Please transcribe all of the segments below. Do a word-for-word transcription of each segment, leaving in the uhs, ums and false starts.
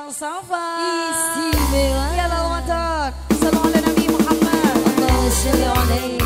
Safa istimewa. Ya Ramadan. Sallallahu ala Nabi Muhammad. Allahumma sholli alaihi.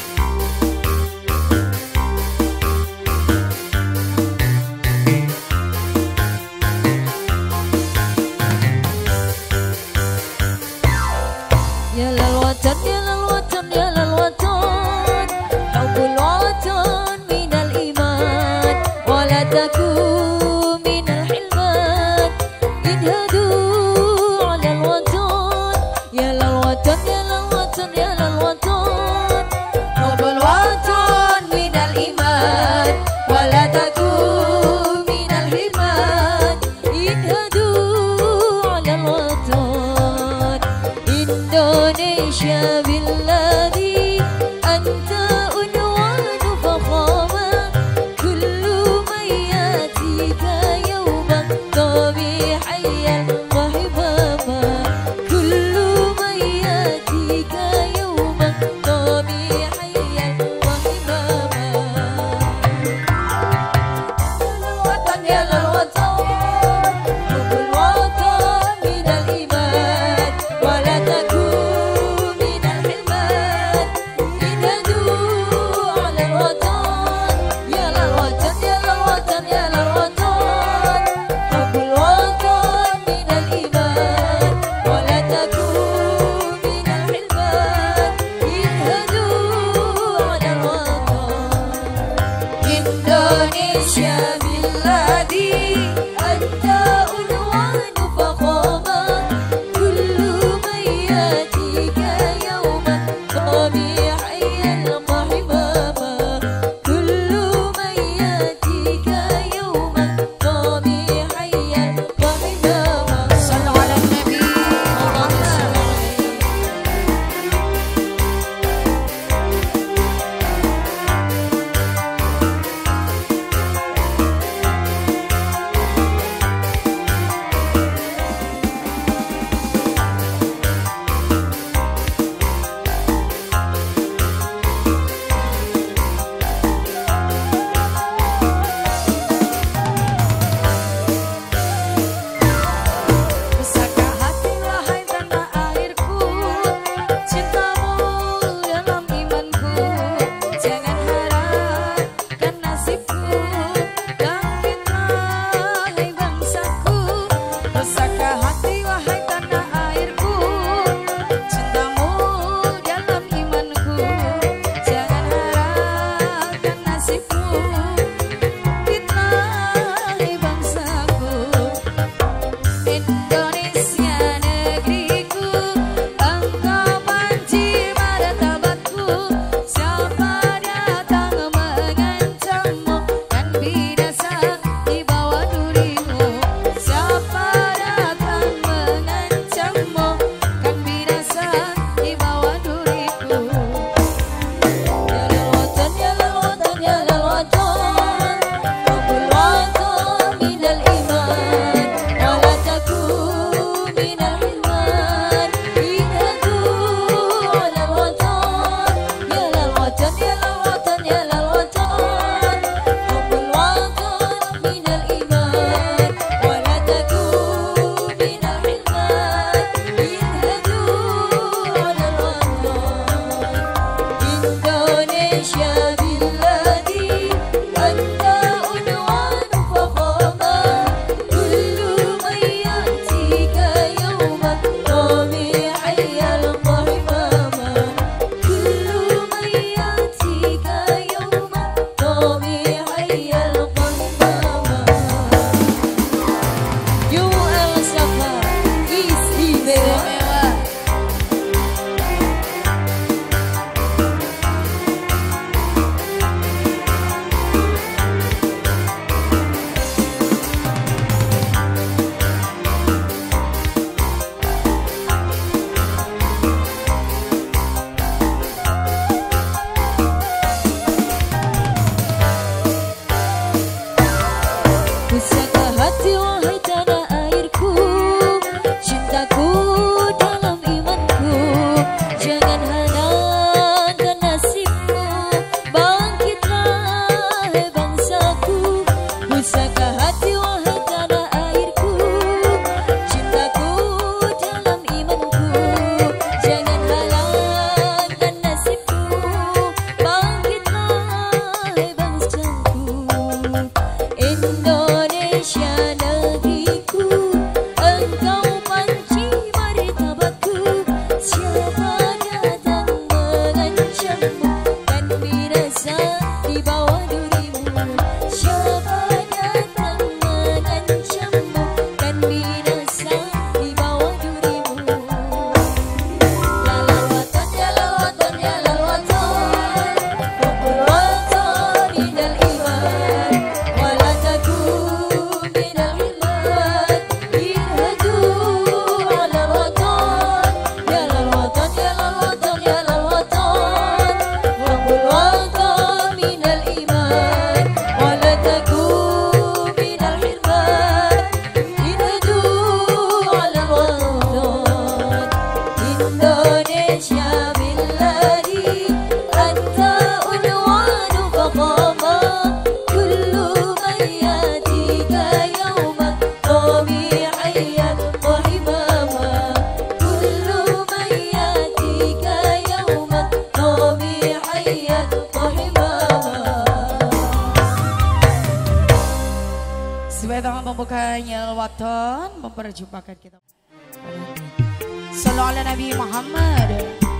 Ya lal watan, ya lal watan, ya lal watan, hubbul watan minal iman, wala takun minal hilman, idhadu alal watan, ya lal watan, ya lal watan, ya lal watan, hubbul watan minal iman, wala takun minal hilman, idhadu alal watan. Indonesia billadhi anta unwanu fakhama, kullu mayatika yawman tabi'ayyan wa hibama, kullu mayatika yawman tabi'ayyan wa hibama. Watan ya lal watan, hubbul watan minal iman, wala takun minal hilman, idhadu alal watan, ya lal watan, ya lal watan, ya lal watan, hubbul watan minal iman, wala takun minal hilman, idhadu alal watan. Indonesia billadhi anta unwanu fakhama, kullu mayatika yawman tabi'ayyan wa hibama, kullu mayatika yawman tabi'ayyan wa hibama. Sallallahu ala Nabi Muhammad. Besarkah hati wahai tanah airku, cintamu dalam imanku, jangan harapkan nasibku dan fitnah hai bangsaku. Besarkah hati wahai tanah airku, cintamu dalam imanku, jangan harapkan nasibku fitnah hai bangsaku. Indonesia negeriku, engkau panci martabatku, siapa datang mengancammu kan binasa di bawah durimu, siapa datang binasa di bawah durimu. Lalal waton ya lal waton ya lal waton, Rabbul waton minal iman, wala takun minal hilman. Irhadu alal waton, ya lal waton ya lal waton ya lal waton, Rabbul waton minal iman, wala takun minal hilman. Irhadu alal waton. Indonesia biladi anta unwanu faqama, kullu man yatika yawman qami hayyan wa himama, kullu man yatika yawman qami hayyan wa himama. Sebagai tangan pembukanya Al-Waton memperjumpakan kita. Sallu ala Nabi Muhammad.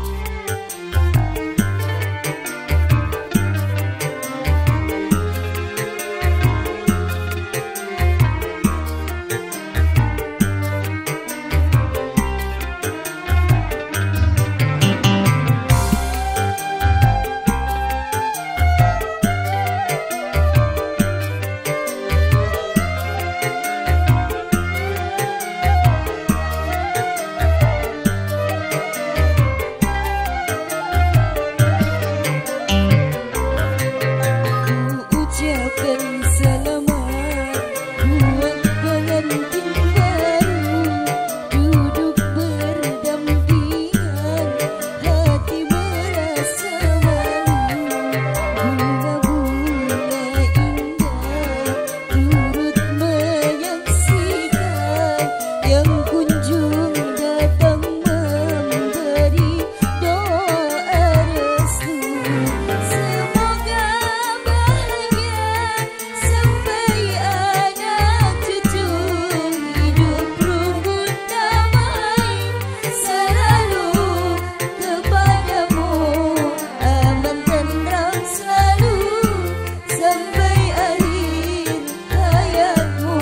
Ucapkan selamat buat pengantin baru, duduk berdampingan, hati merasa malu. Bunga-bunga indah turut menyaksikan yang kunjung datang memberi doa restu. Semoga bahagia sampai anak cucu, hidup rukun damai selalu kepadamu, aman tenang selalu sampai akhir hayatmu.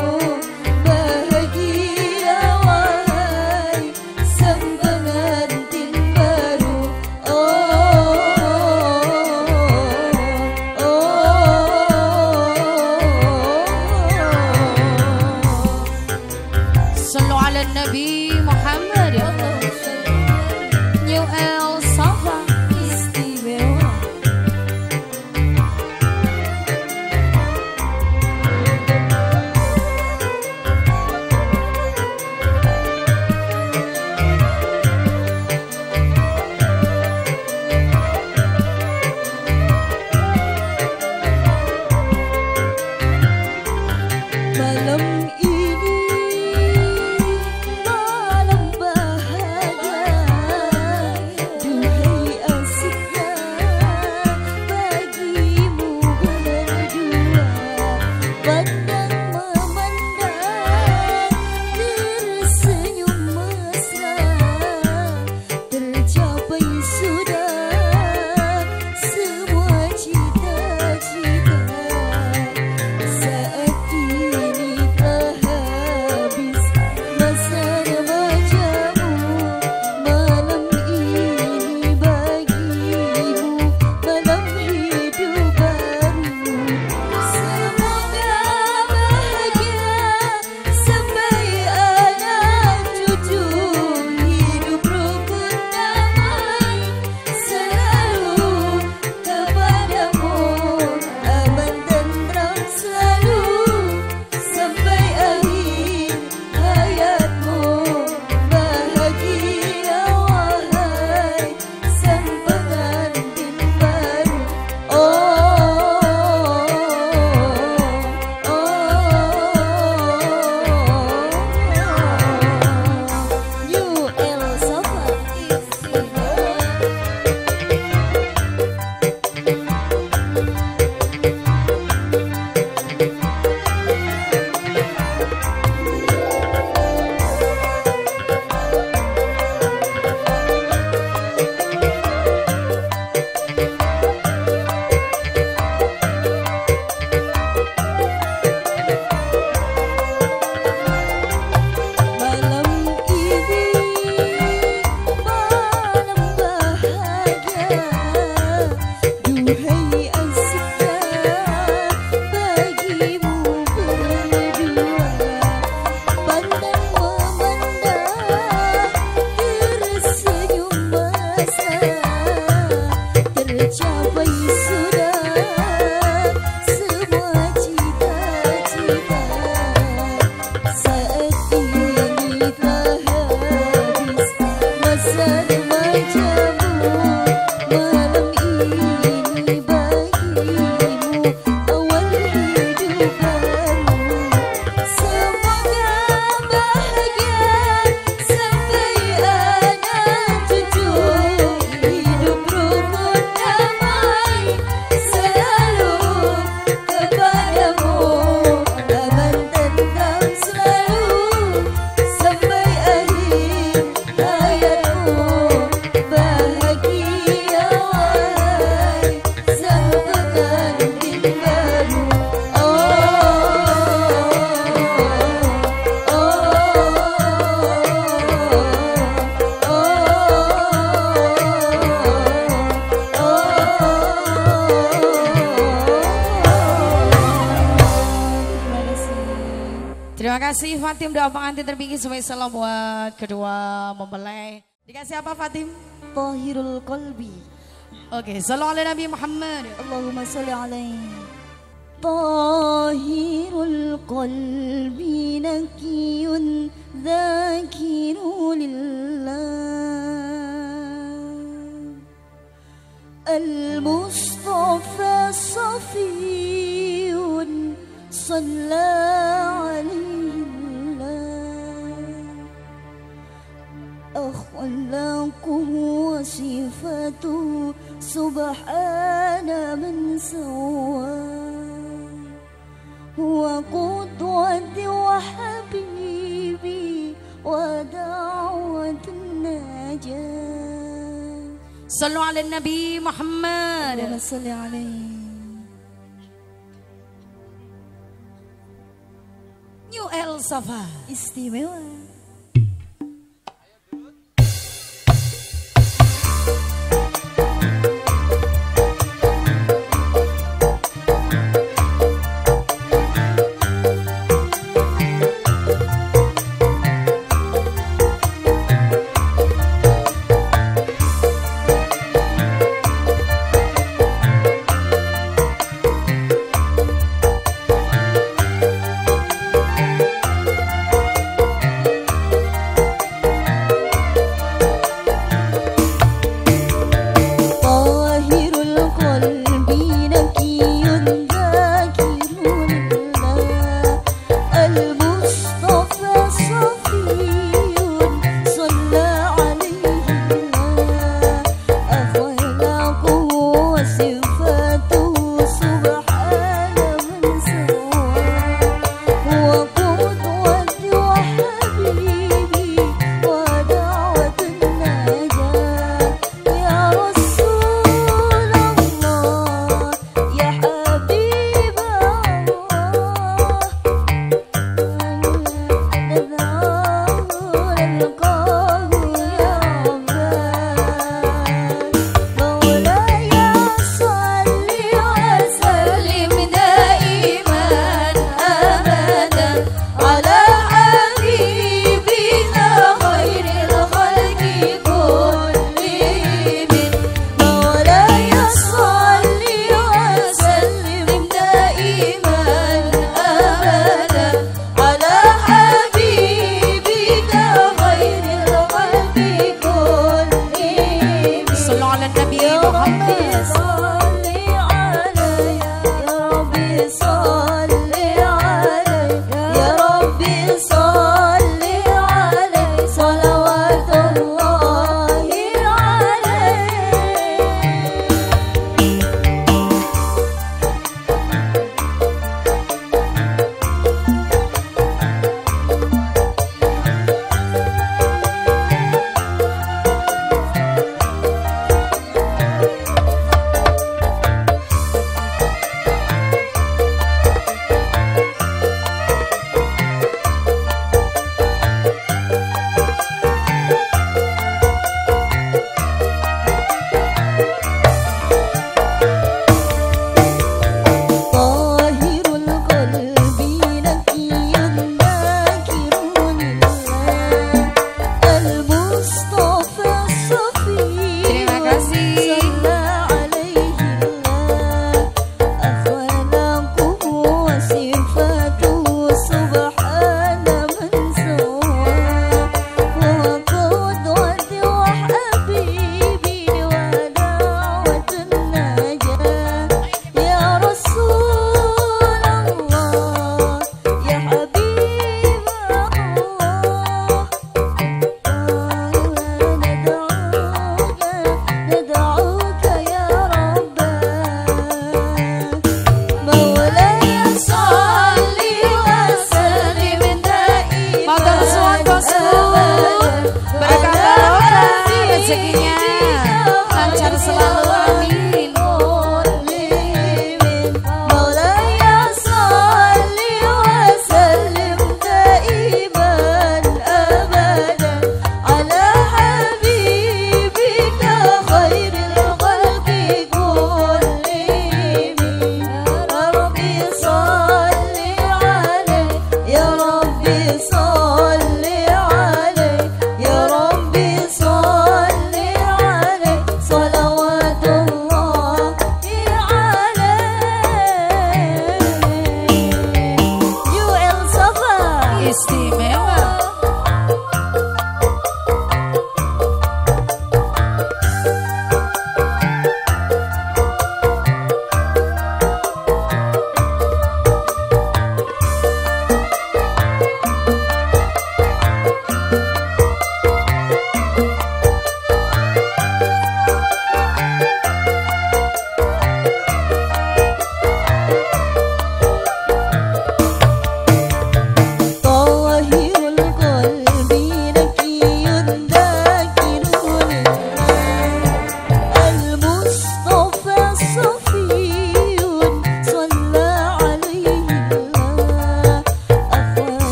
Bahagia wahai sang pengantin baru. Oh, oh, oh, Sallu ala Nabi Muhammad. New El Safa. istimewa. Malam ini malam bahagia, Dikasih Fatim doa pengantin terpinggi spesial buat kedua mempelai. Dikasih apa Fatim? Tahirul qalbi. Oke, sallu ala Nabi Muhammad. Allahumma salli alaihi. Tahirul qalbi nakiyun dhakiru lillah. Al-Mustafa safiyun salla alaihi Allah. Akhlaquhu wa sifatuhu subhana man sawwa. Huwa qudwati wa habibi wa da'watun najah. Sallu ala Nabi Muhammad. Allahumma salli alaihi. New El Safa. Istimewa.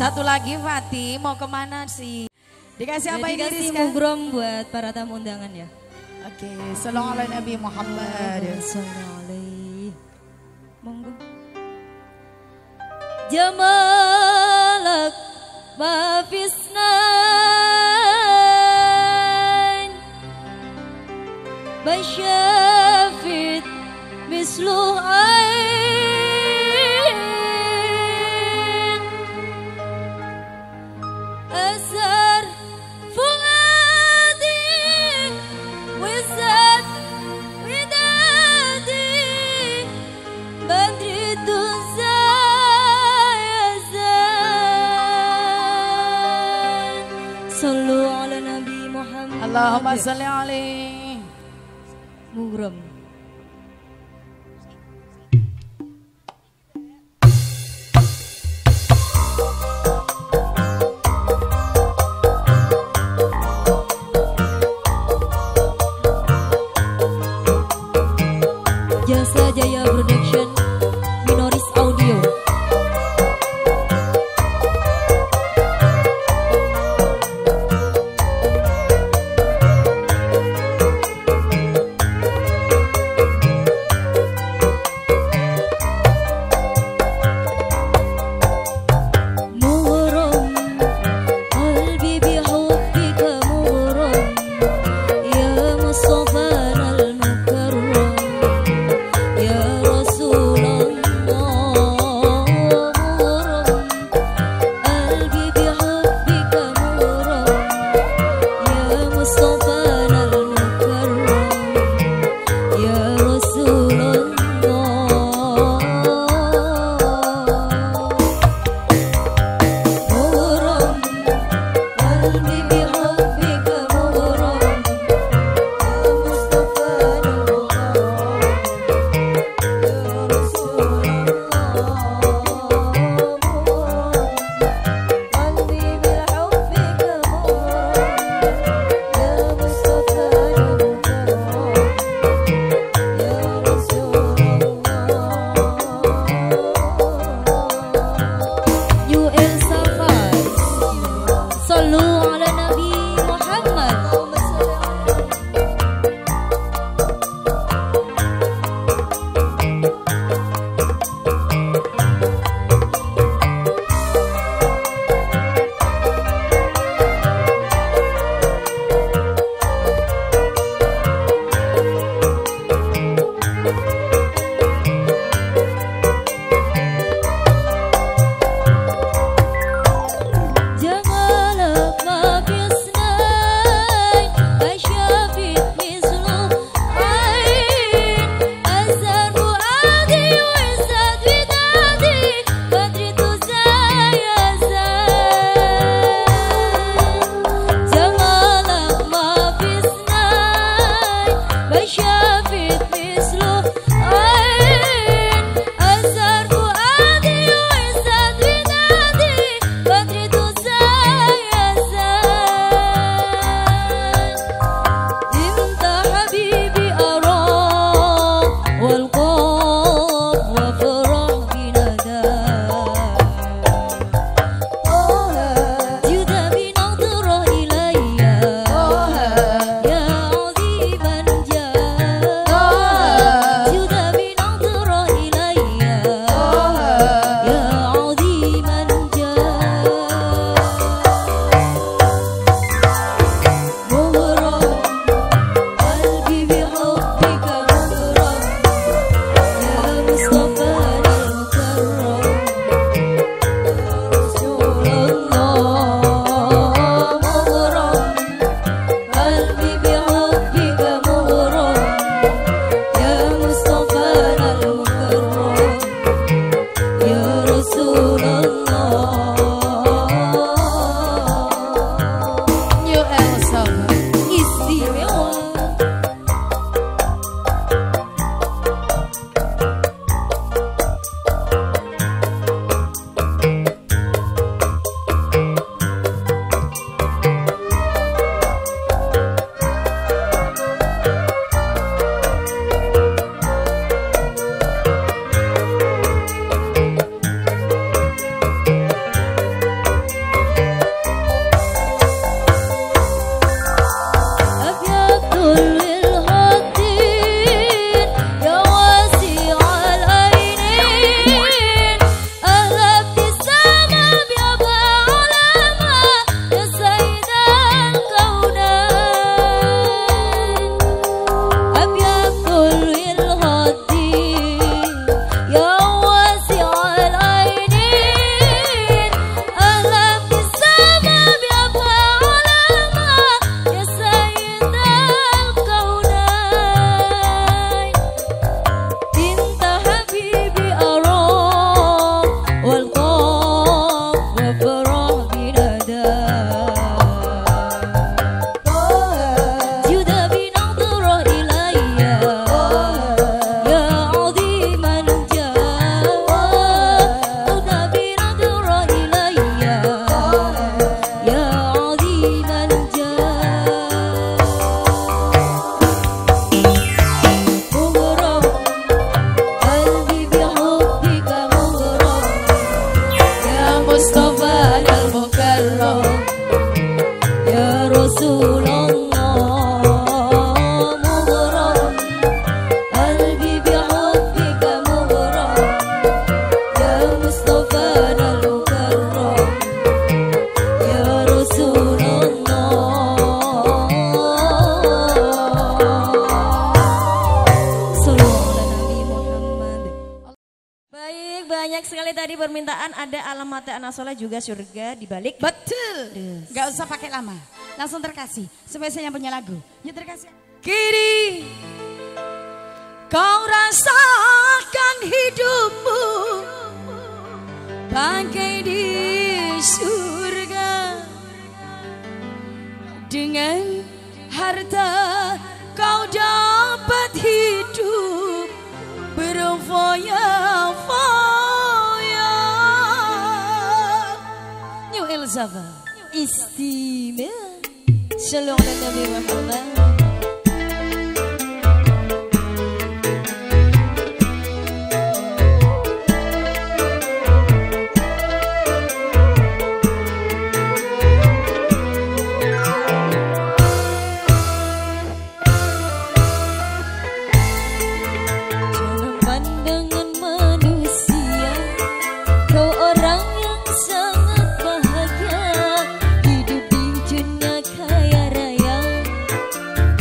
Satu lagi Fatih, mau kemana sih? Dikasih apa ini Dikasih Rizka? mugrom buat para tamu undangan ya. Oke, sallallahu ala Nabi Muhammad. Sallallahu Monggo. Jamalak ma fisnan Basyafit mislu ain Asar fuadi Wizat widadi Badri tuzayazan Sallu ala Nabi Muhammad. Allahumma salli alaihi. Mugrom. Jasa Jaya Production, Minoris Audio. Mustafa al-Mukarram ya Rasulullah mughram qalbi bihubbika mughram ya Mustafa al-Mukarram ya Rasulullah. Baik, banyak sekali tadi permintaan, ada alamat anak soleh juga surga dibalik. Betul. Terus. Gak usah pakai lama. Langsung terkasih. Spesial yang punya lagu. Yuk terkasih. Kini kau rasakan hidupmu bagai di surga. Dengan harta kau dapat hidup berfoya-foya. New Elzava Istimewa. Shalom ala Nabi Muhammad. Dalam pandangan manusia, kau orang yang sangat bahagia, hidup di dunia kaya raya.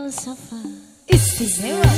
Safa istimewa.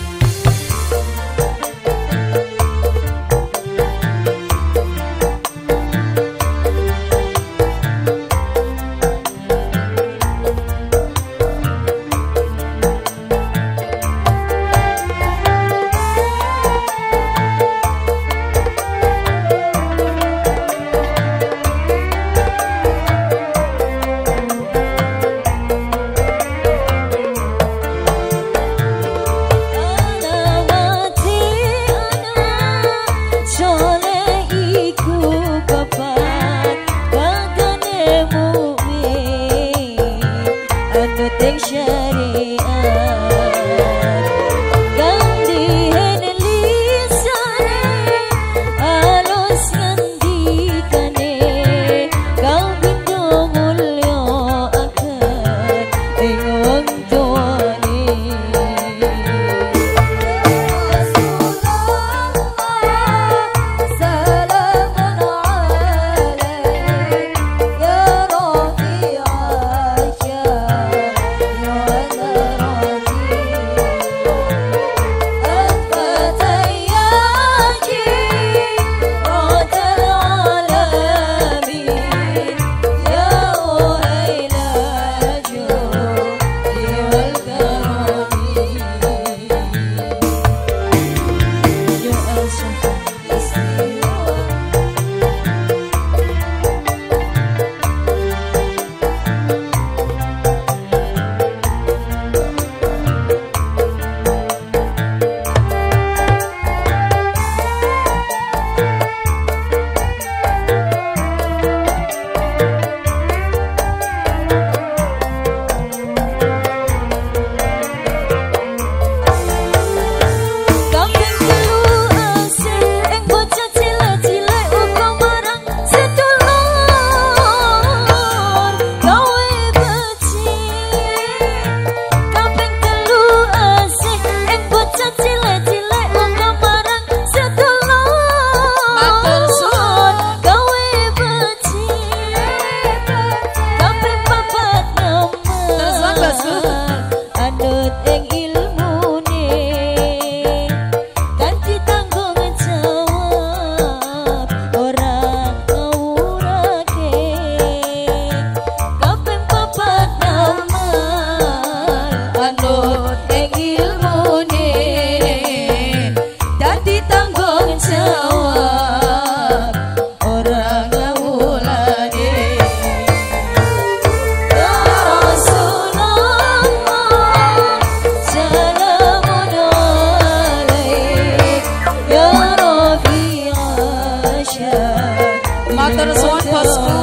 Matur suwun bosku.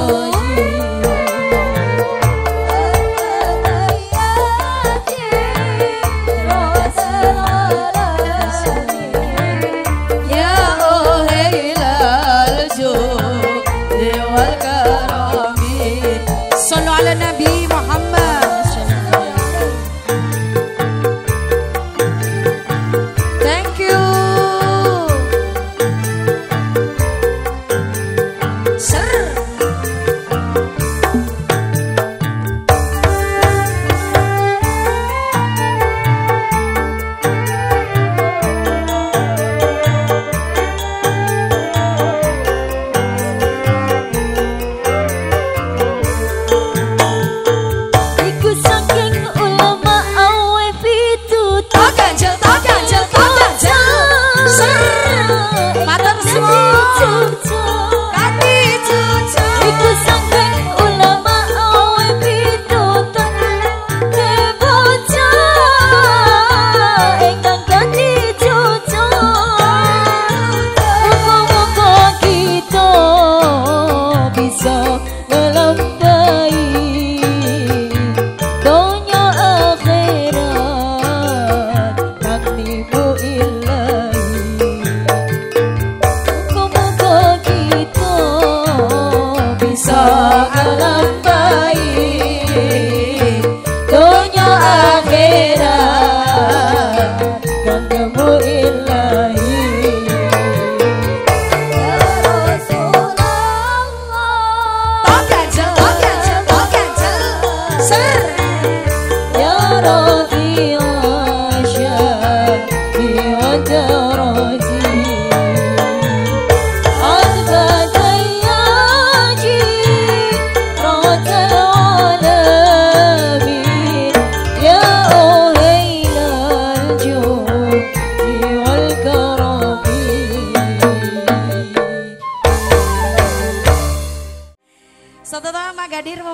Ya oh hilal jo dewal karami. Sallu ala Nabi Muhammad. Thank you.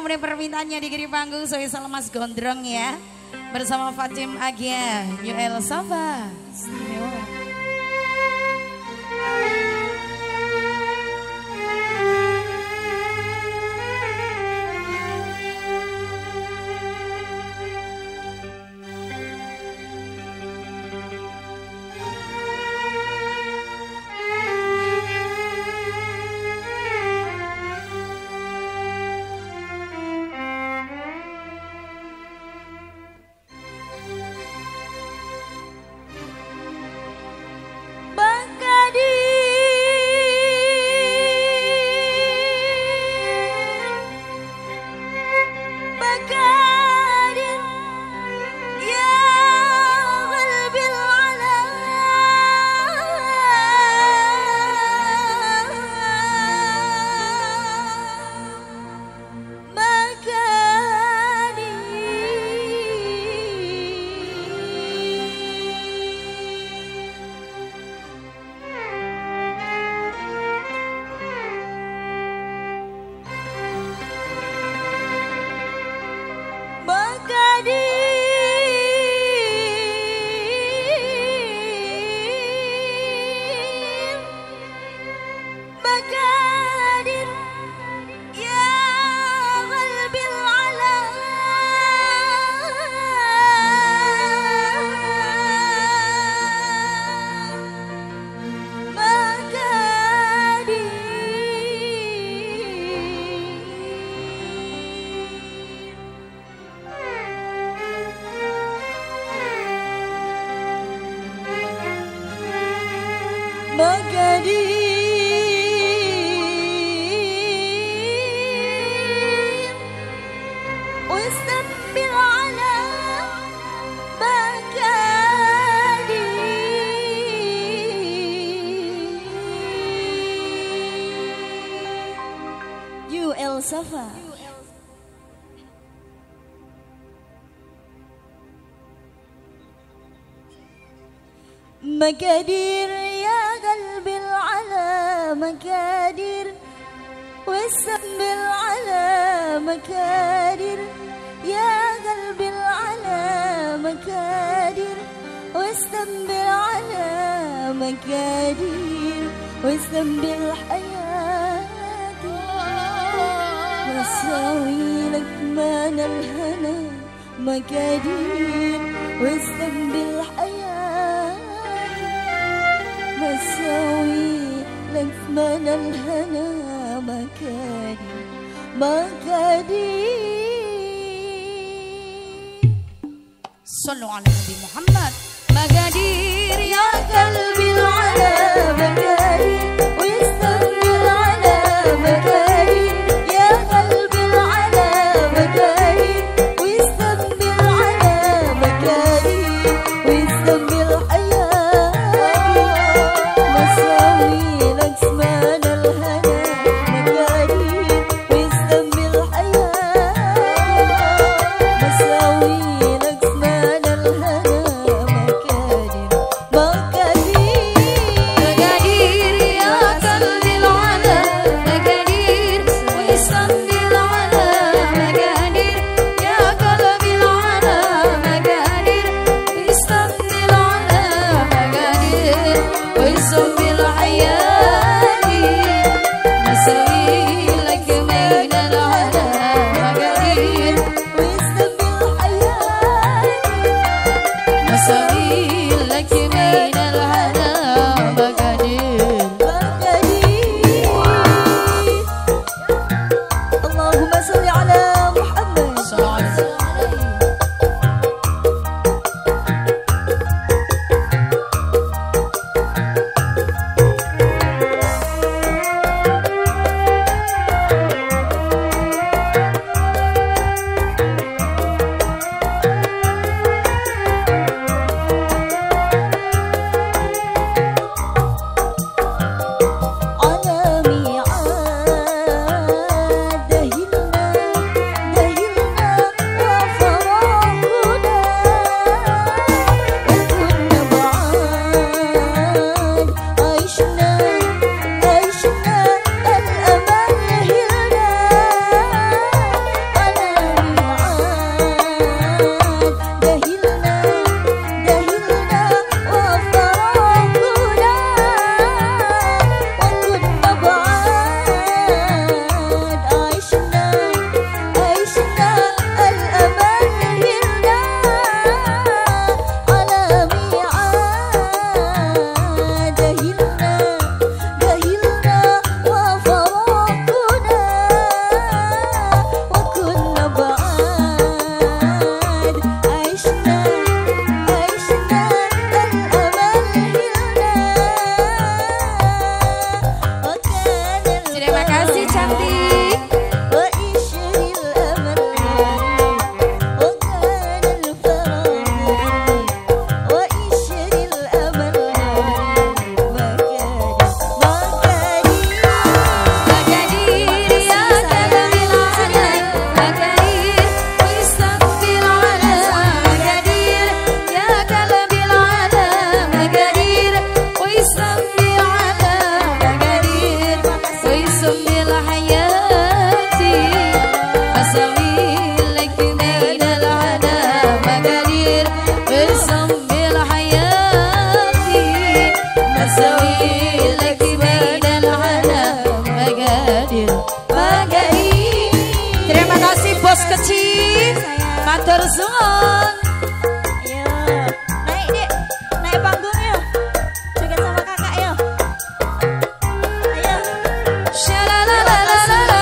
memenuhi permintaannya di kiri panggung Soisal Mas Gondrong ya. Bersama Fatim Agia, Yuel Safa. Istimewa. Yuel Safa. مقادير يا قلبي على مقادير والسنبل على مقادير يا قلبي على مقادير والسنبل على مقادير والسنبل حياتي واسوي لك من الهنا مقادير والسنبل حياتي مساوي لك من الهنا مكاني مكاني. صلوا على النبي محمد. مقادير يا قلبي على مكاني ويستمر على مكاني يا قلبي على مكاني ويستمر على مكاني ويستمر مقادير sayang. Matur suwun. Ayo, naik dek, naik panggung yuk. Joget sama kakak yuk. Ayo. Shalalalalala.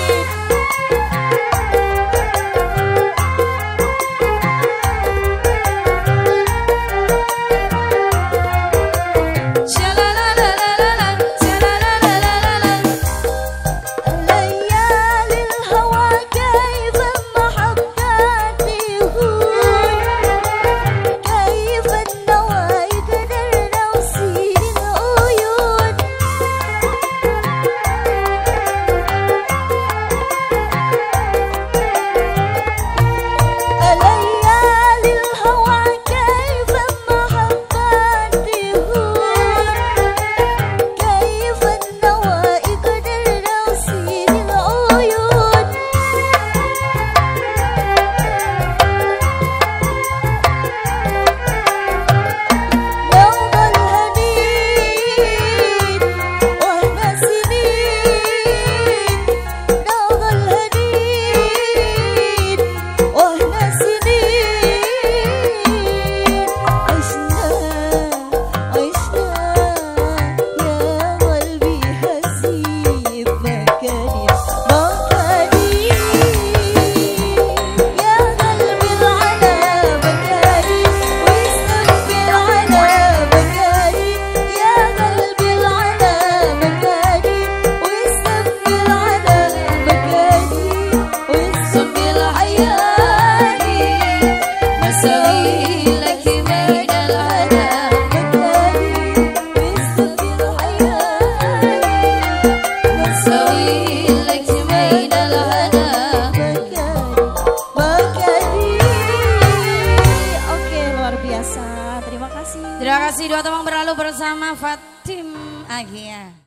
Terima kasih dua teman berlalu bersama Fatim Agia.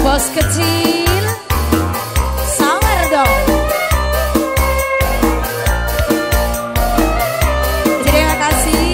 bos kecil, sawer dong. Terima kasih.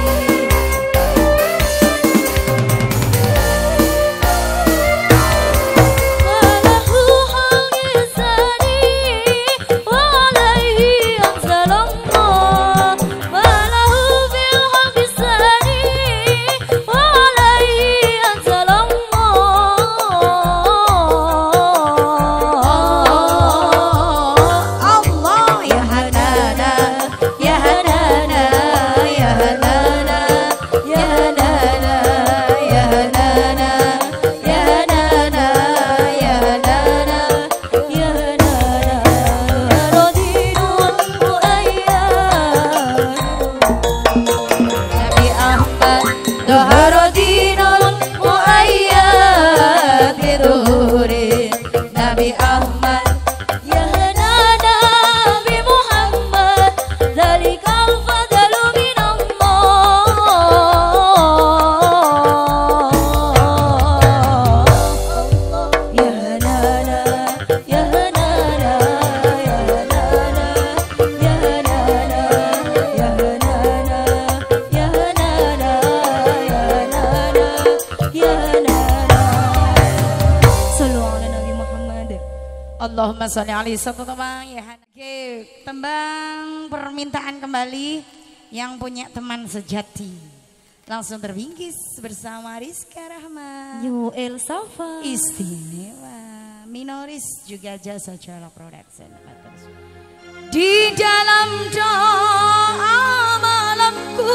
Allahumma sholli alaihi satu tembang ya. Oke, tembang permintaan kembali yang punya teman sejati. Langsung terbingkis bersama Rizka Rahma. New El Safa. Istimewa. Minoris juga Jasa Jala Production. Di dalam doa malamku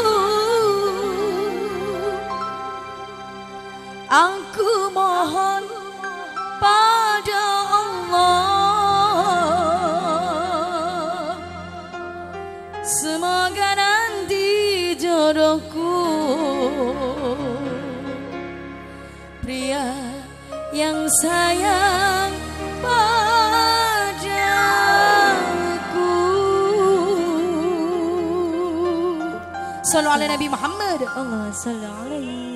aku mohon pada Allah, semoga nanti jodohku pria yang sayang padaku. Sallu ala Nabi Muhammad. Allah sallu alaihi.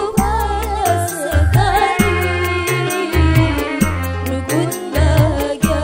Bahagia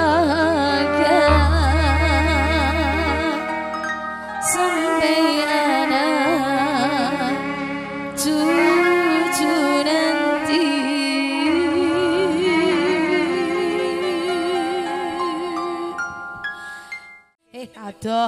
jaga sampai anak cucu nanti. Eh, aduh.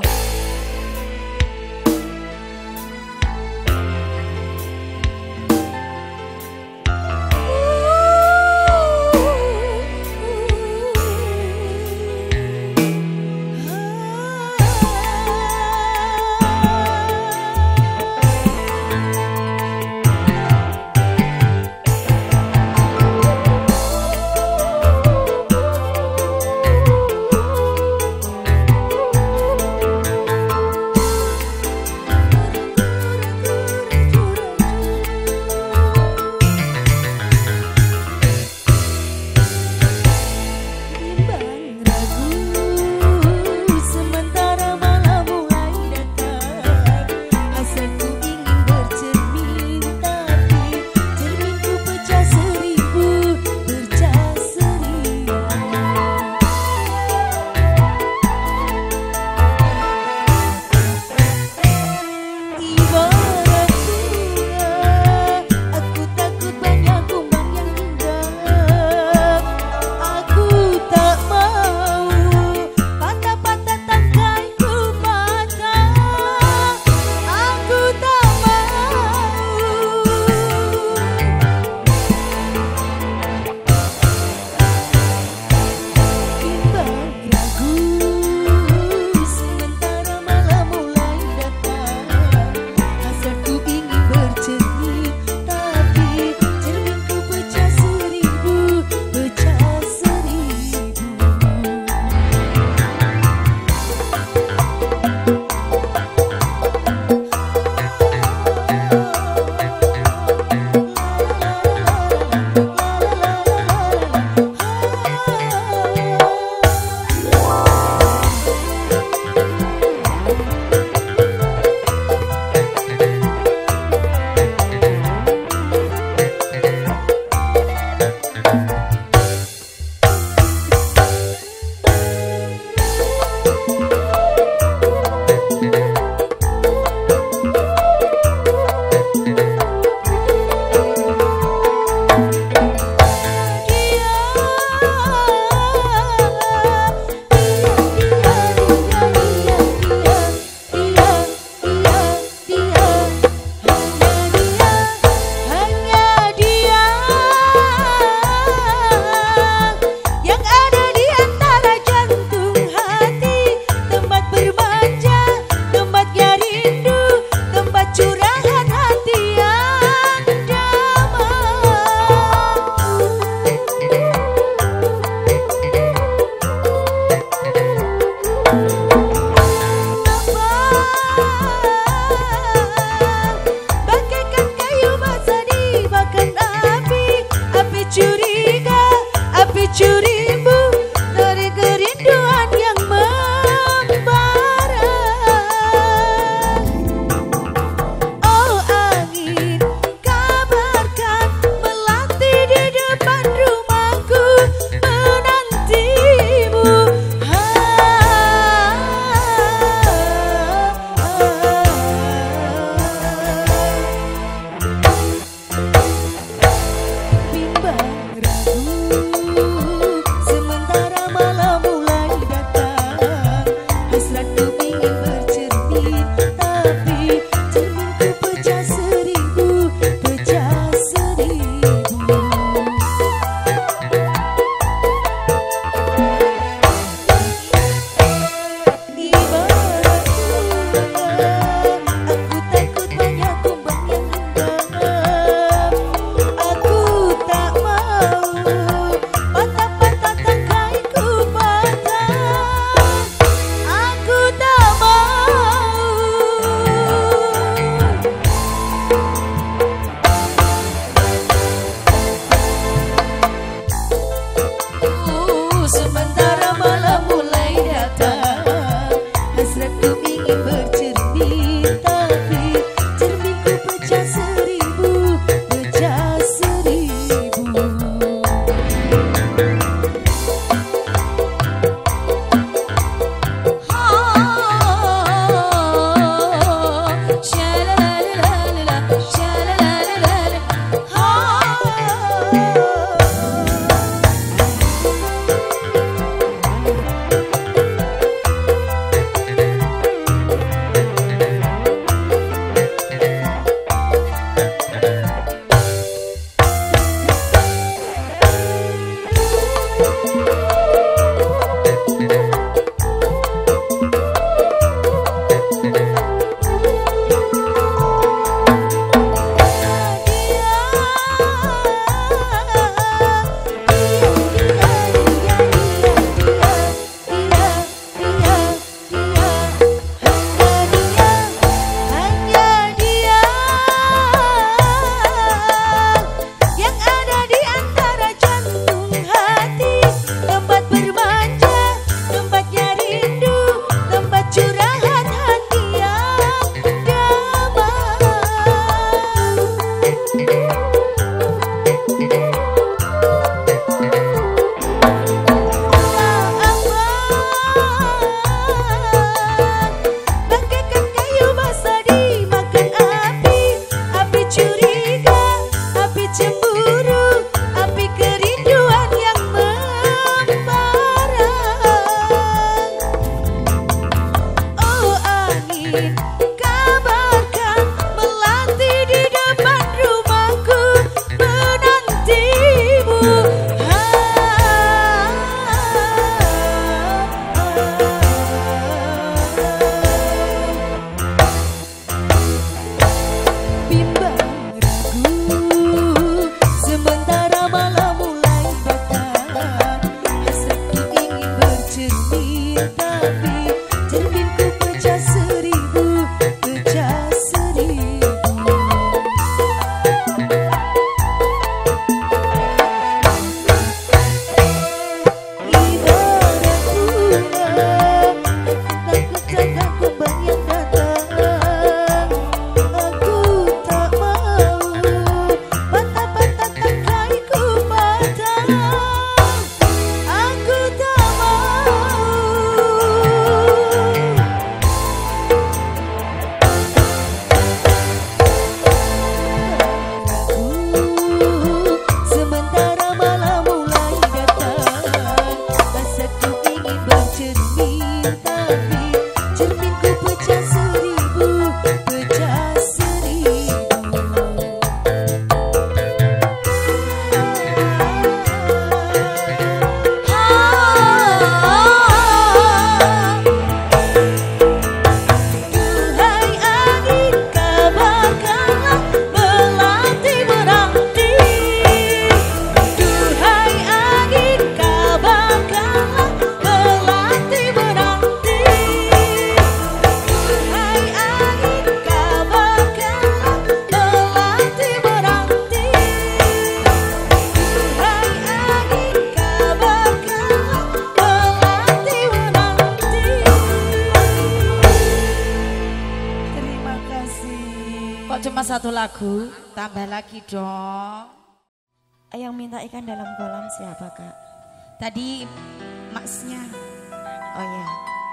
kok cuma satu lagu? Tambah lagi dong. Yang minta ikan dalam kolam siapa kak? Tadi maksnya. Oh ya.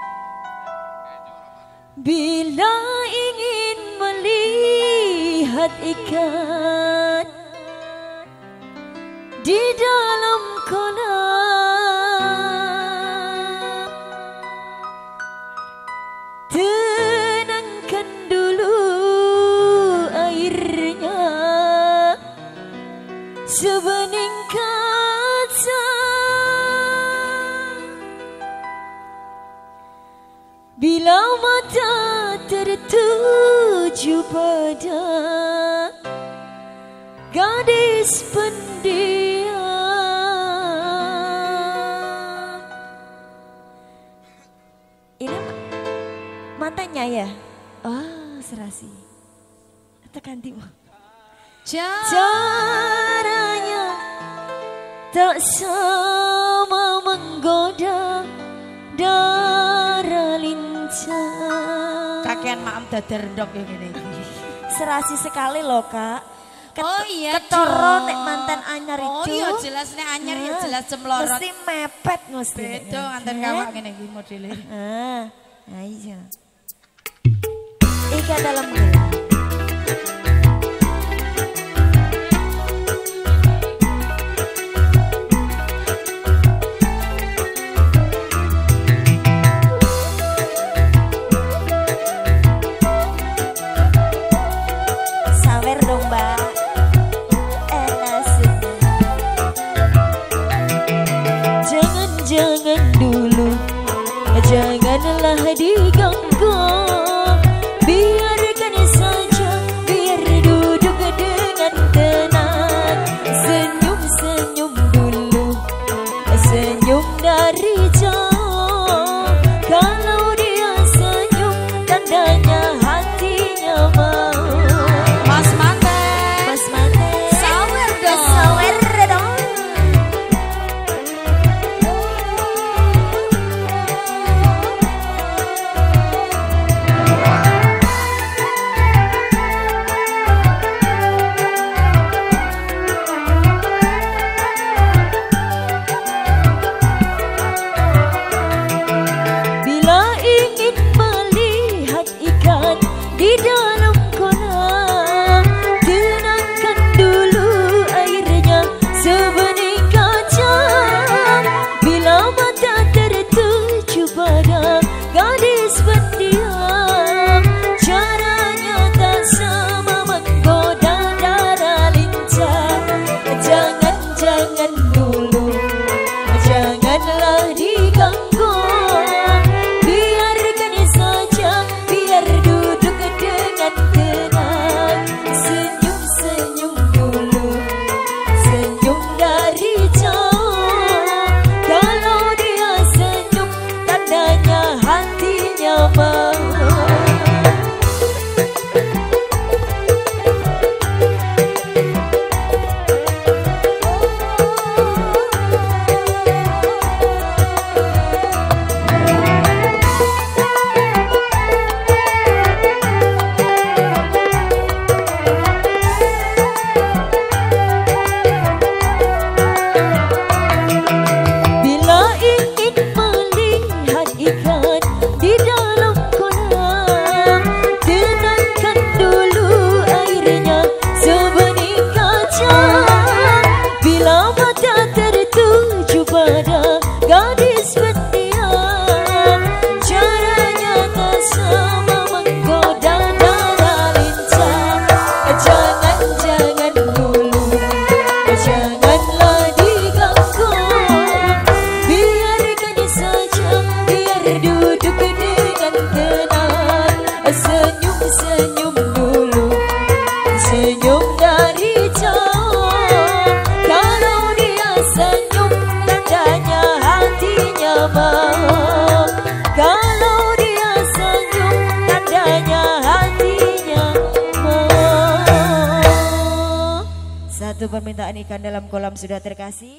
Bila ingin melihat ikan di dalam kolam, tenangkan dulu airnya sebening kaca. Bila mata tertuju pada gadis pendiam. Ini mantannya ya? Oh, serasi. Tekan timur. Caranya tak sama menggoda darah lincah. Kakean maam dader ndok yang ini. Serasi sekali loh kak. Ket oh iya ketoro nek mantan anyar itu. Oh iya jelas nek anyar ya jelas cemlorot. Mesti mepet mesti. Bedo nganten kawak ngene iki modele. Ah, nah iya. Ikan dalam gelas. Jangan dulu, janganlah diganggu, biarkan saja, biar duduk dengan tenang. Senyum-senyum dulu, senyum dari jauh. Kalau dia senyum, tandanya hatinya mau. Mas Manten, Mas Manten, sawer dong, sawer dong. Di dalam kolam, tenangkan dulu airnya sebening kaca. Bila mata tertuju pada gadis pendiam, caranya tak sama menggoda darah lincah. Jangan-jangan dulu, janganlah diganggu, biarkan saja, biar duduk dengan tenang. Senyum-senyum dulu, senyum dari jauh. Kalau dia senyum, tandanya hatinya mau. Gadis pendiam, caranya tak sama menggoda darah lincah. Jangan-jangan dulu, janganlah diganggu, biarkan saja, biar duduk dengan tenang. Senyum-senyum dulu, senyum dari jauh. Kalau dia senyum, tandanya hatinya mau. Kalau dia senyum, tandanya hatinya mau. Satu permintaan ikan dalam kolam sudah terkasih.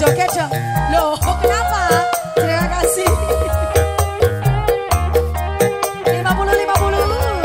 joget dong. Loh, kenapa? Terima kasih. lima puluh lima puluh.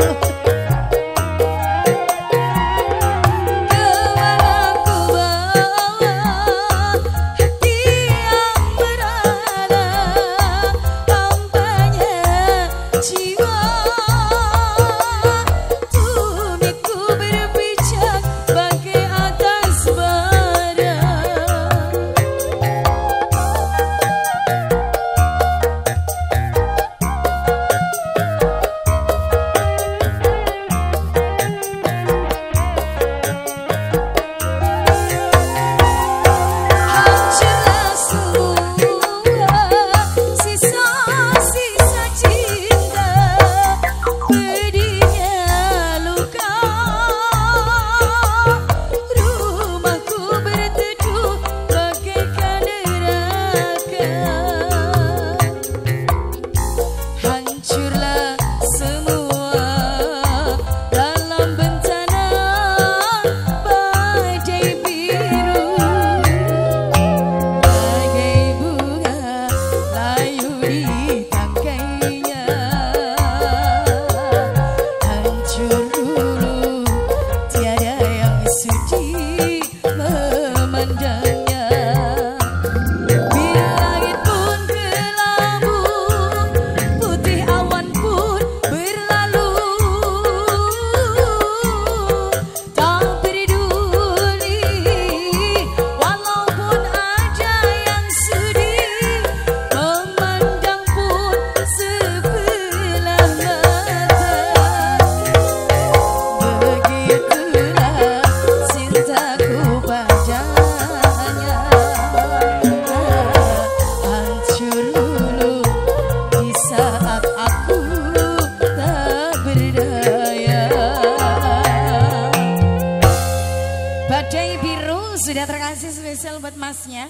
Sudah terkasih spesial buat masnya.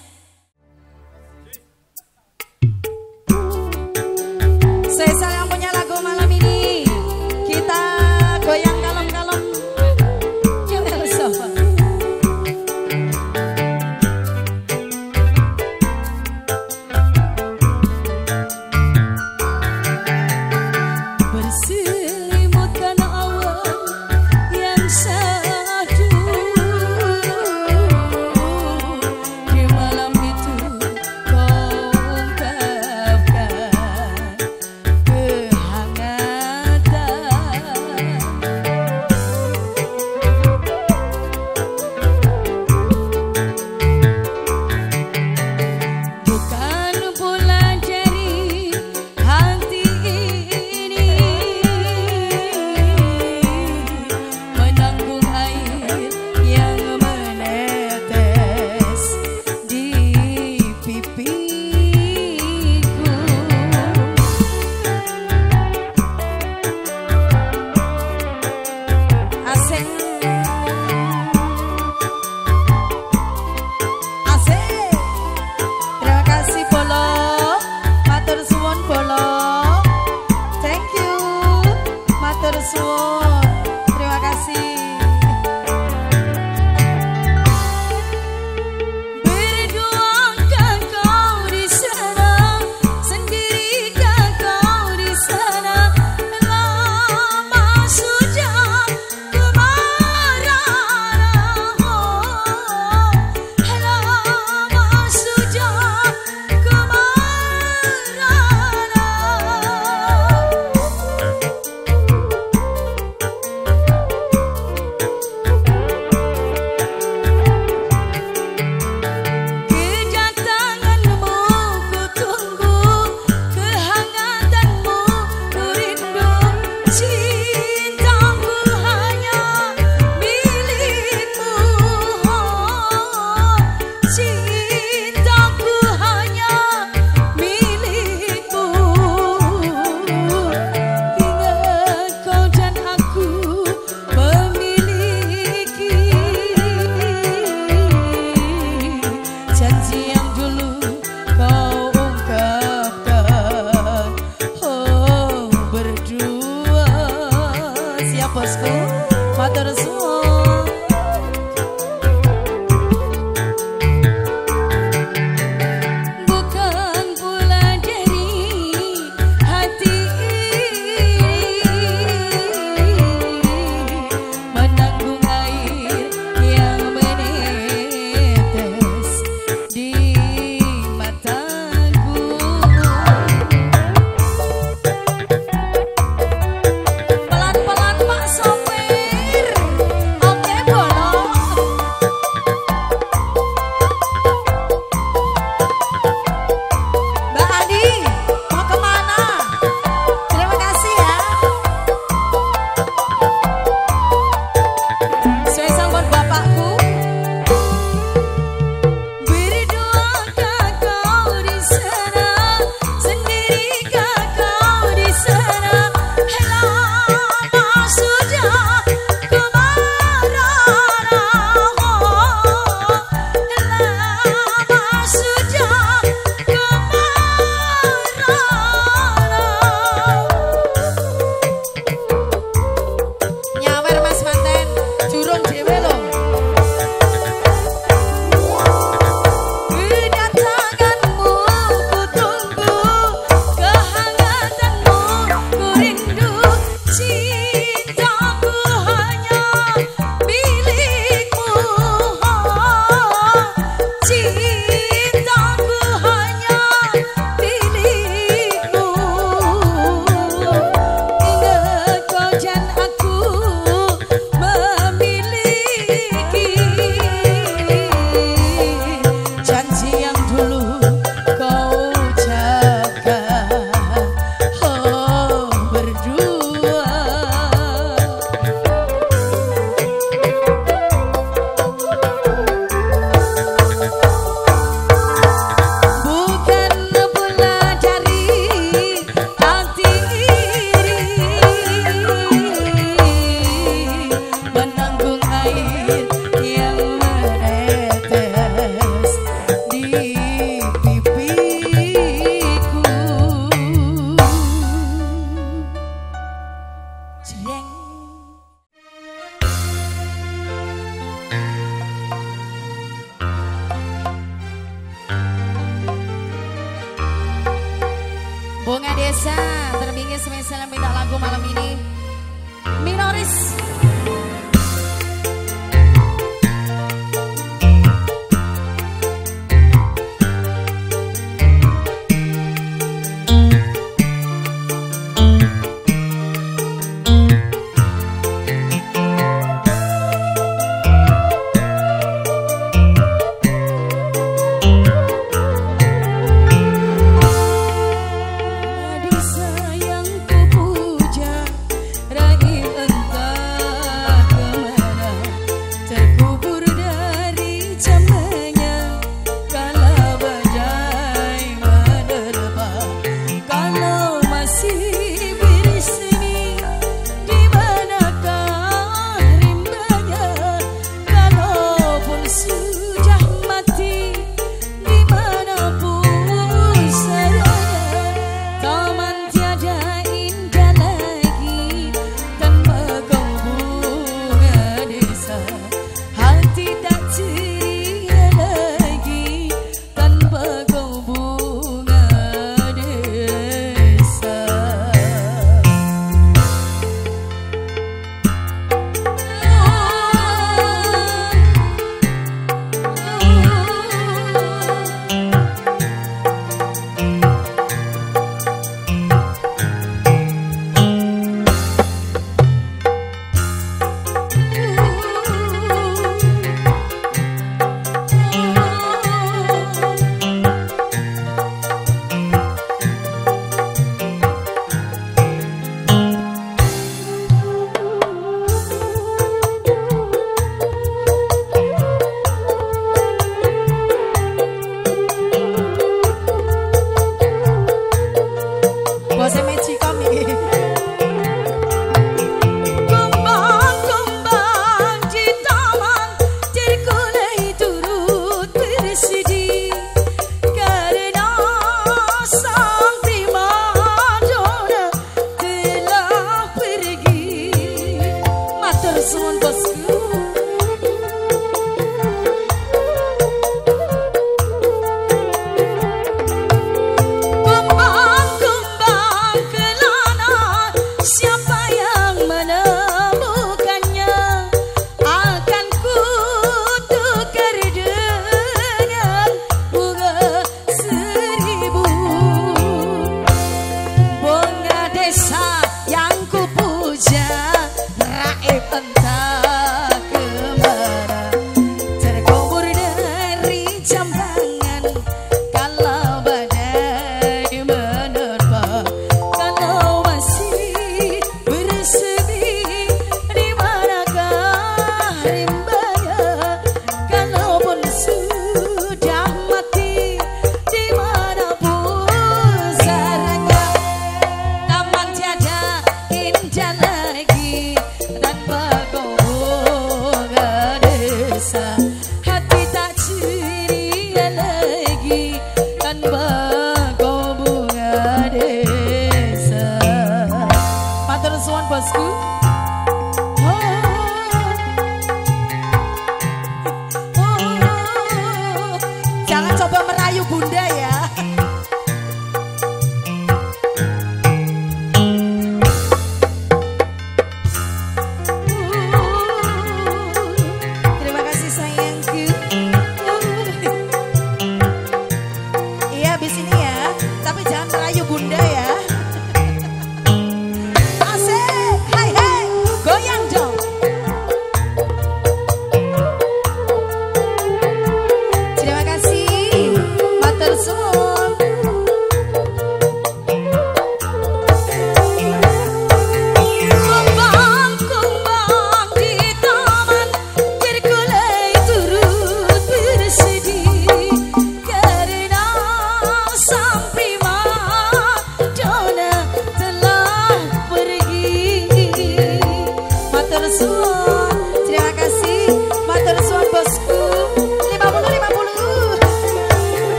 Spesial yang punya lagu malam ini. Kita goyang kalem-kalem. Yuk Elsofa. Berselimutkan awan yang syahdu. Terima kasih. Berduakah kau di sana, sendirikah kau di sana, lama sudah kemarahan, lama sudah kemarahan. desa terbingis spesial minta lagu malam ini Minoris.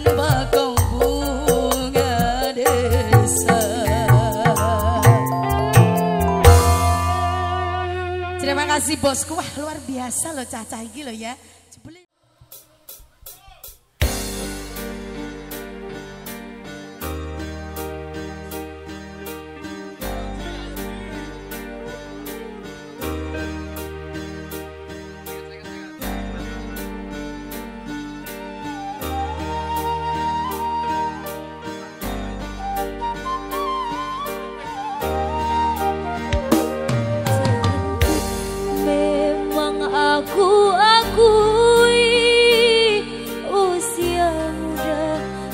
bakau bunga desa. Terima kasih bosku, wah luar biasa loh Caca iki loh ya. Jebule Aku akui usia muda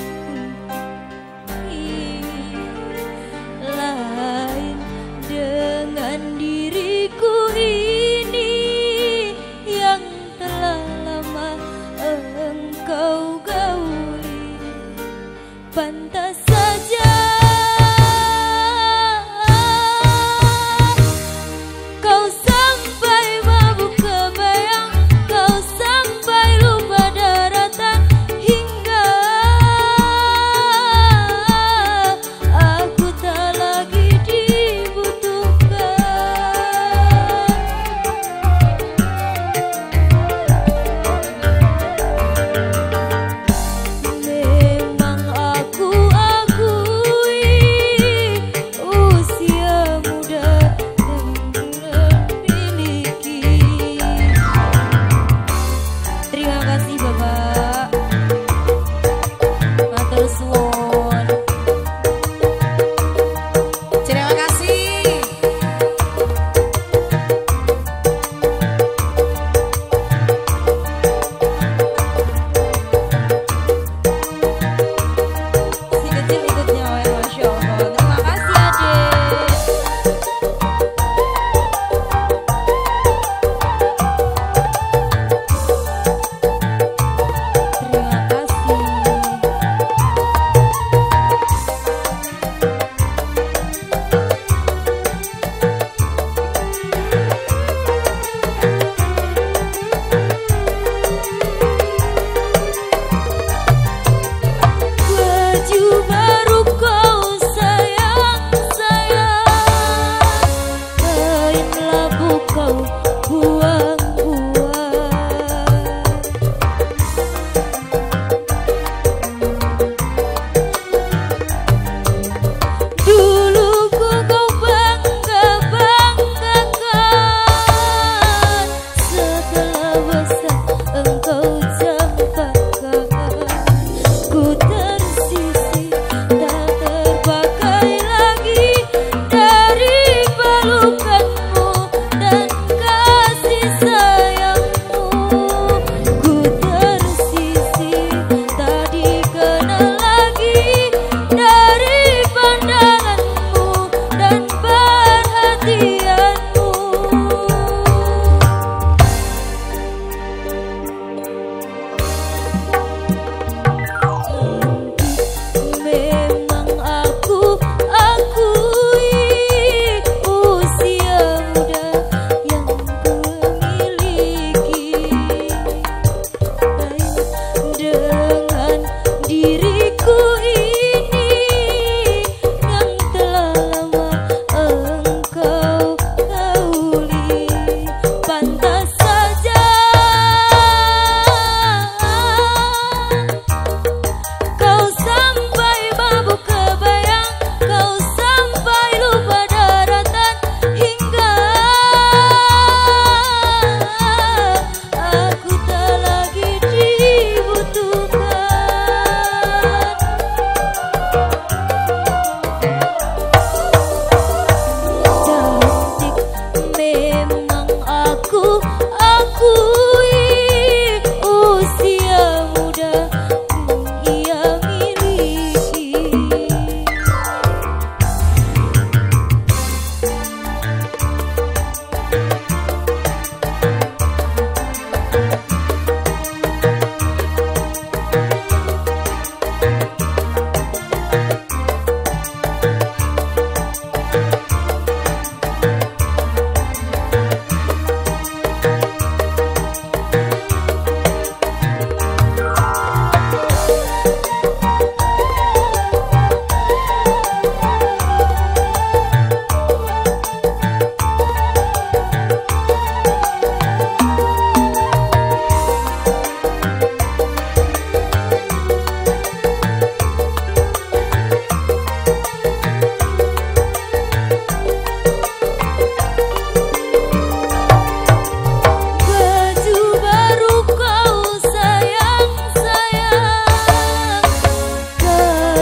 lain dengan diriku ini yang telah lama engkau gauli. Pantas saja kau sampai mabuk kebayang, kau sampai lupa daratan, hingga aku tak lagi dibutuhkan. Memang aku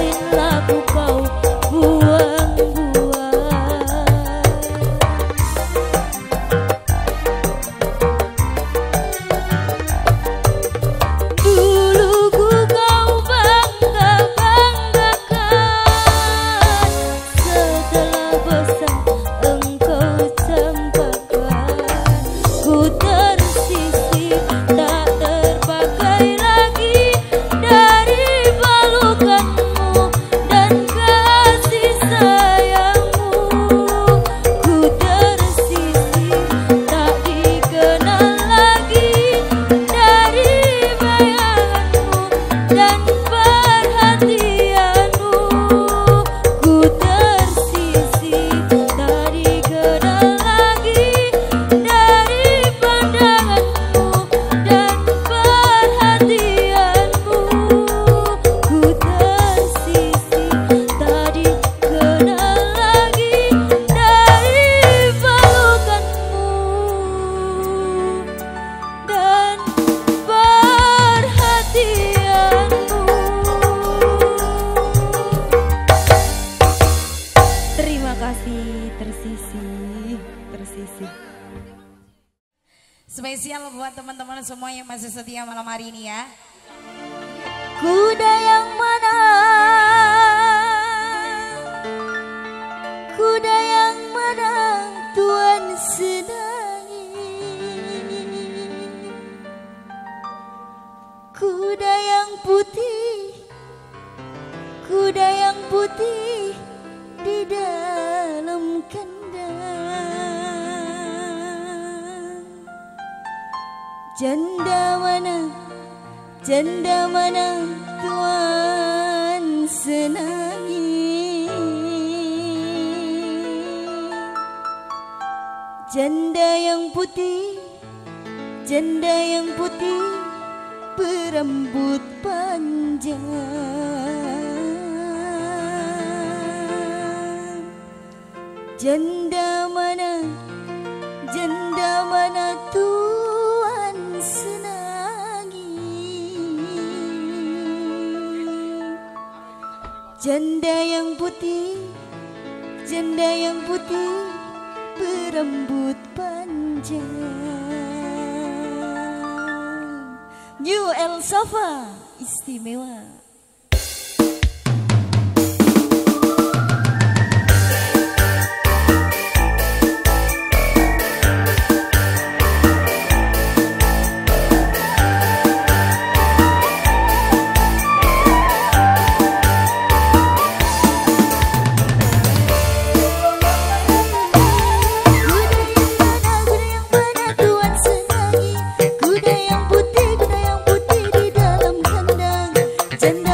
laku kau buang-buang. Dulu ku kau bangga-banggakan, setelah bosan engkau campakkan. Ku tersisih tak terpakai lagi dari pelukanmu dan kasih sayangmu. Ku tersisih tak dikenal lagi dari bayanganmu dan perhatianmu. Ku tersisih tak dikenal lagi dari pandanganmu dan perhatianmu. Ku tersisih tak dikenal lagi dari pelukanmu dan perhatianmu. Terima kasih tersisih, tersisih. Spesial buat teman-teman semua yang masih setia malam hari ini ya. Kuda yang mana? Kuda yang mana Tuhan senangi? Kuda yang putih, kuda yang putih di dalam kandang. Janda mana, janda mana Tuhan senangi? Janda yang putih, janda yang putih berambut panjang. Janda mana, janda mana Tuhan senangi? Janda yang putih, janda yang putih berambut panjang. New El Safa istimewa. Janda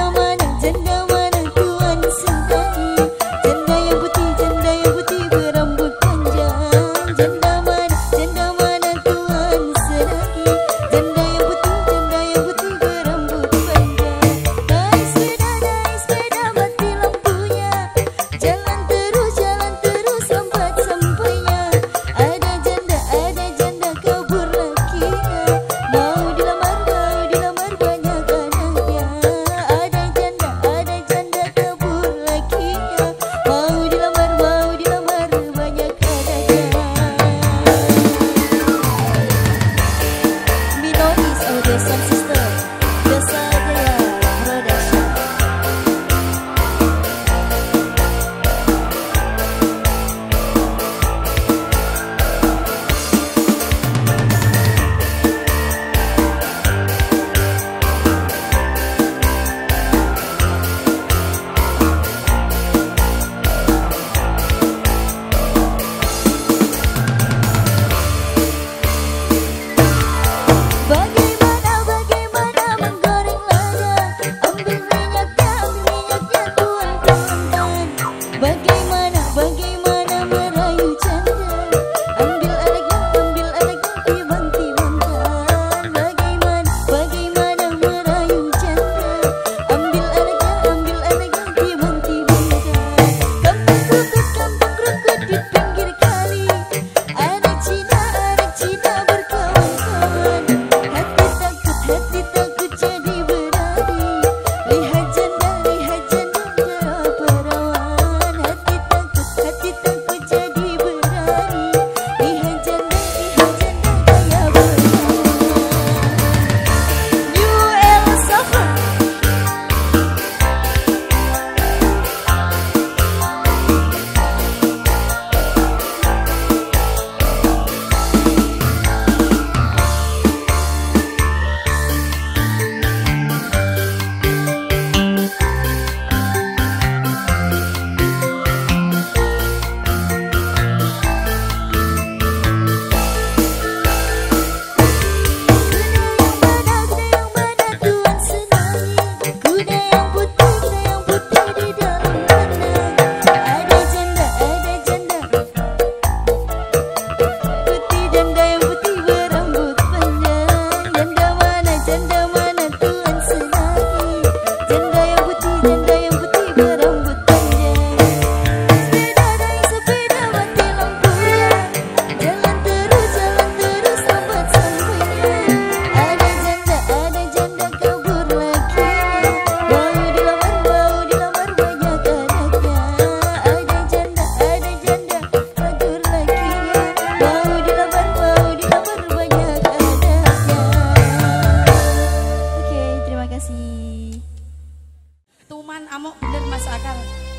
Tuman amok bener Mas Akal.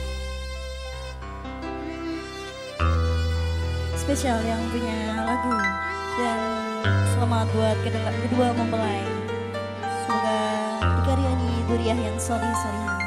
Spesial yang punya lagu dan selamat buat kedua, kedua mempelai. Semoga dikaryani duriah yang solih-solih.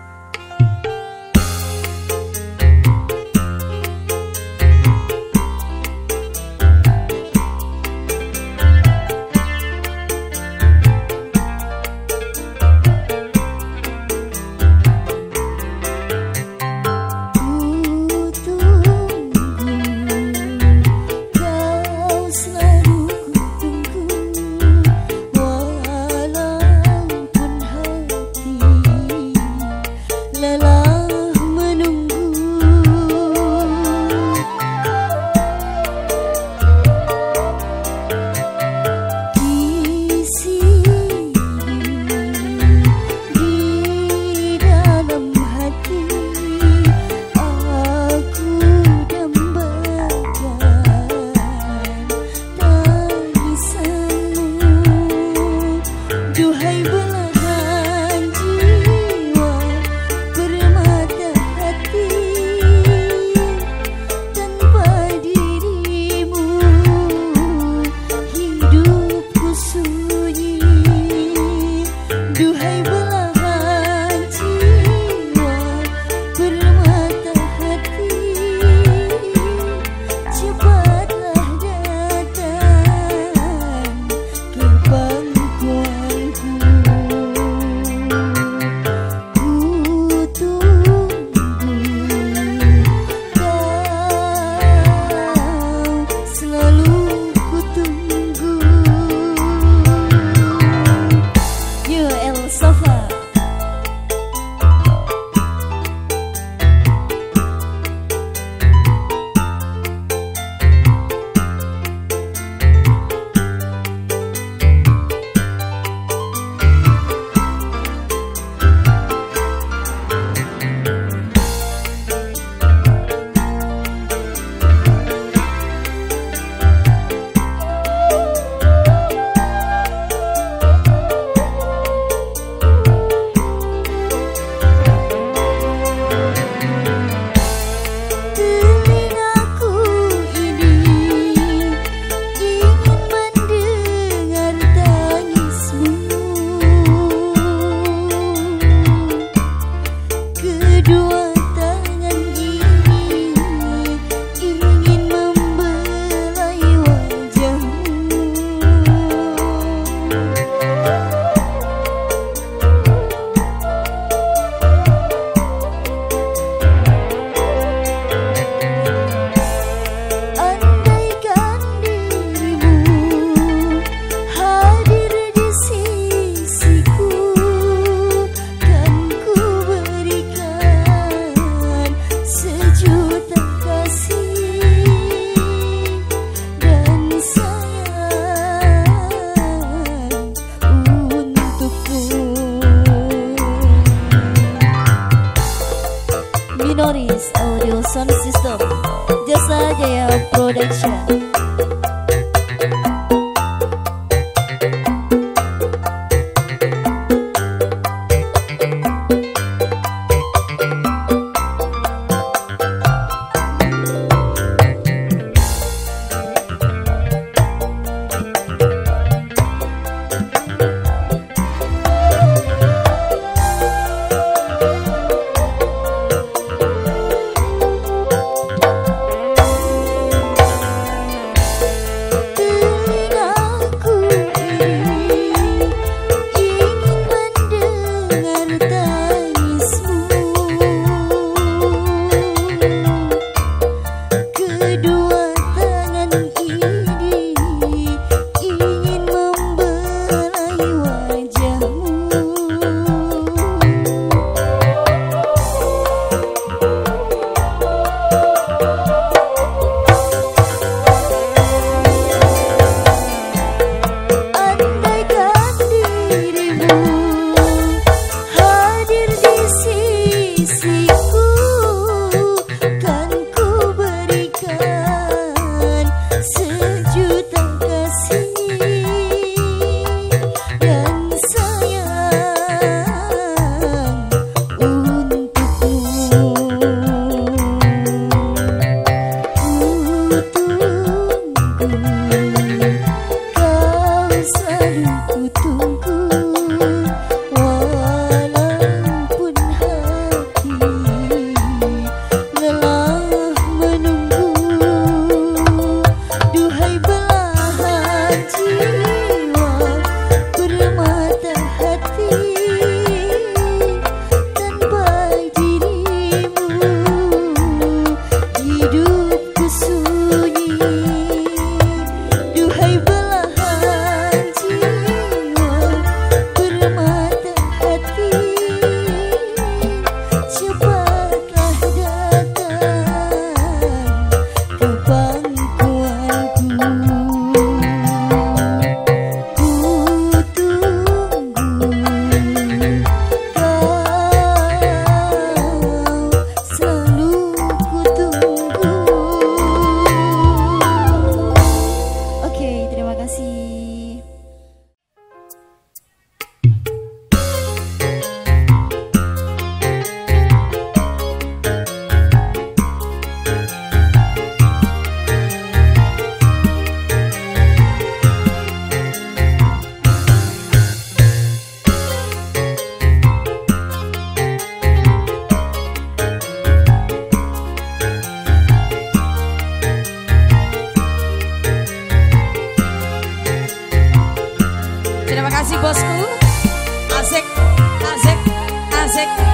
Minoris Audio Sound System, Jasa Jaya Production.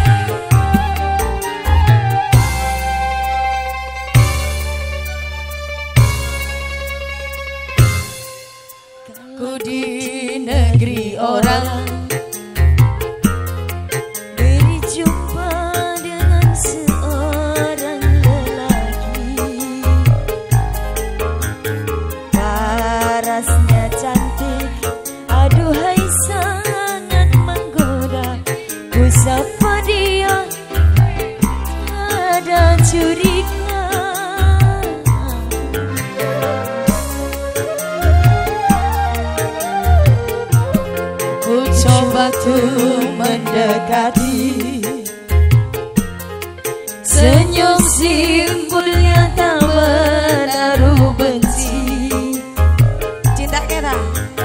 Ku di negeri orang berjumpa dengan seorang lelaki, parasnya cantik, aduhai sangat menggoda. Ku sapa dia, ada curiga. Coba tuh mendekati, senyum simpulnya tak menaruh benci. cinta kita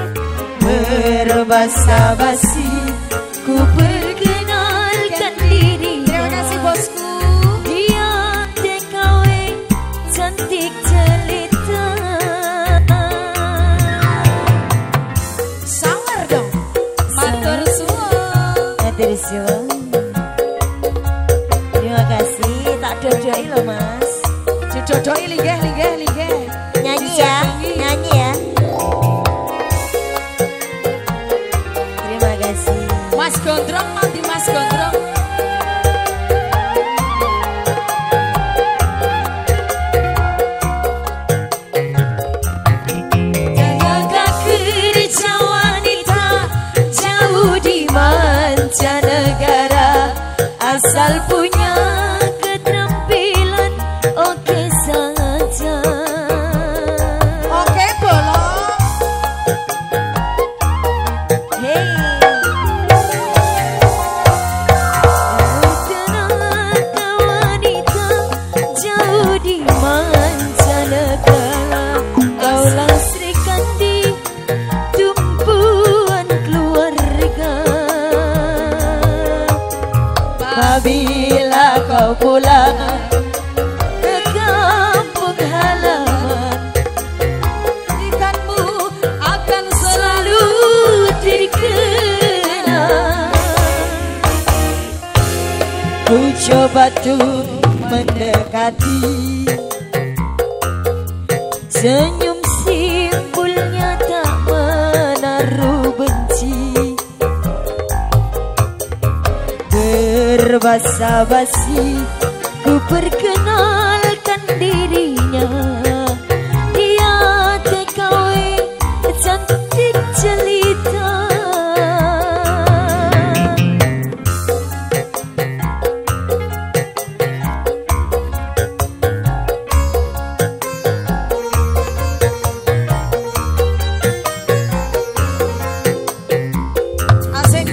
Berbasa-basi ku perkenalkan diri. terima kasih bosku. Dia T K W cantik jelita. Sawer dong, matur suwun. Matur suwun. Terima kasih, tak dodoi loh mas. Didodoi linggih linggih linggih. Nyanyi ya, nyanyi ya. Terima kasih. Mas Gondrong mati Mas Gondrong. Tenaga kerja wanita jauh di mancanegara, asal punya keterampilan oke saja. Oke bolong. Hey. Tenaga wanita jauh di mancanegara, kaulah Sri Kandi tumpuan keluarga. Apabila kau pulang ke kampung halaman, Ikanmu akan selalu terkenang. Ku coba tuh mendekati, senyum simpulnya tak menaruh benci. Berbasa-basi ku perkenalkan dirinya. Dia T K W cantik jelita. asik.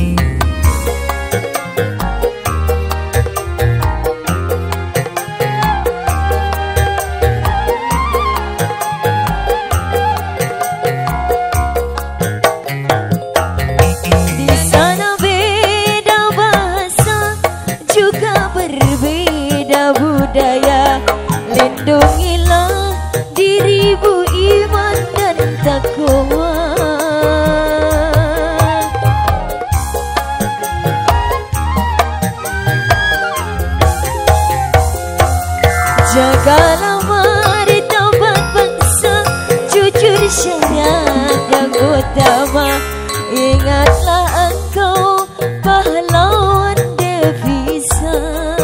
Di sana beda bahasa, juga berbeda budaya. Lindungilah dirimu iman dan takwa. Jagalah martabat bangsa, jujur syariat yang utama. Ingatlah engkau pahlawan devisa.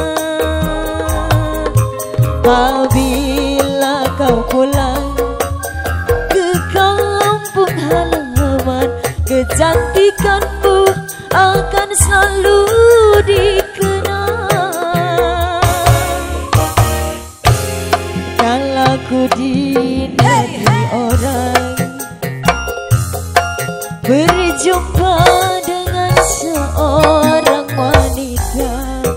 Apabila kau pulang ke kampung halaman, kecantikanmu akan selalu dikenang. Kalau ku di negeri orang, berjumpa dengan seorang wanita,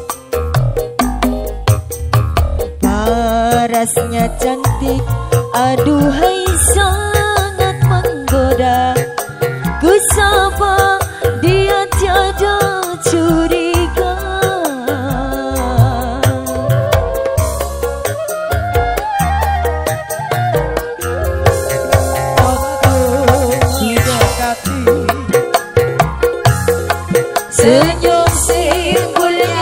parasnya cantik, aduhai sangat menggoda. Ku sapa dia tiada curiga. Senyum simpulnya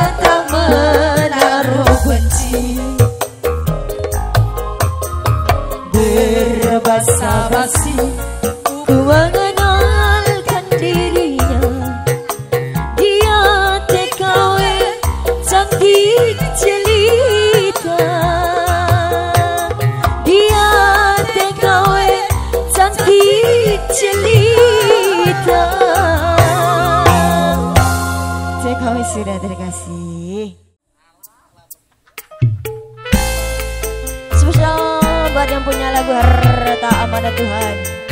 cantik jelita, dia T K W cantik jelita. T K W sudah terkasih. Spesial buat yang punya lagu Harta Amanah Tuhan.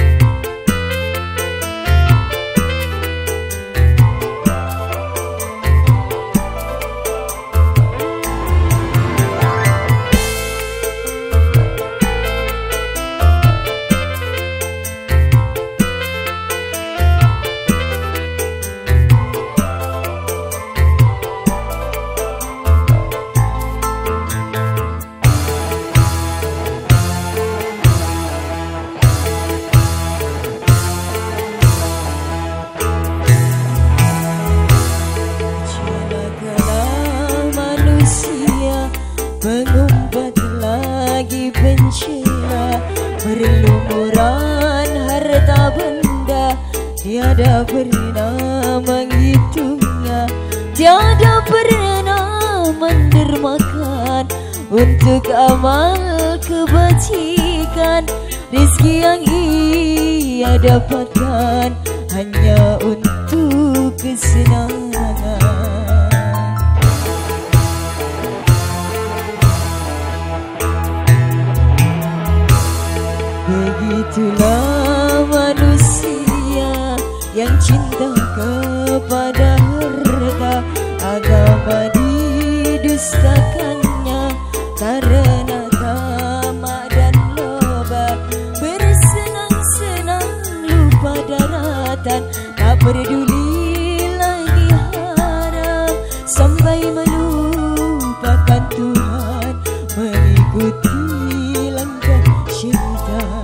Mengumpat lagi bencana, berlumuran harta benda, tiada pernah menghitungnya, tiada pernah mendermakan untuk amal kebajikan. Rezeki yang ia dapatkan hanya untuk kesenangan. Begitulah manusia yang cinta kepada harta, agama didustakannya karena tamak dan loba, bersenang-senang lupa daratan, tak peduli lagi haram, sampai melupakan Tuhan, mengikuti langkah syaitan.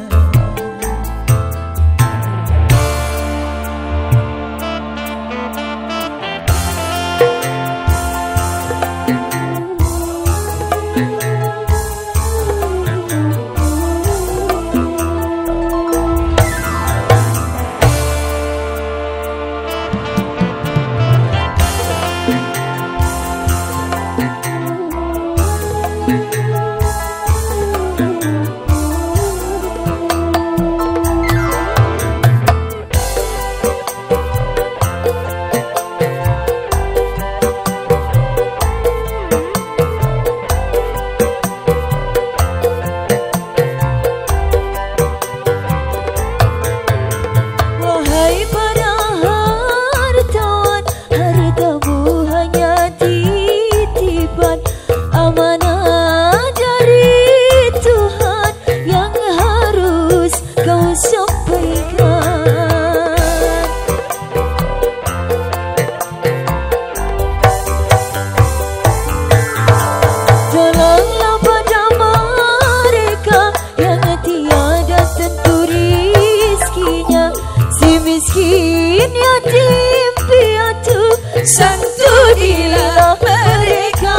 Miskin yatim piatu santunilah mereka.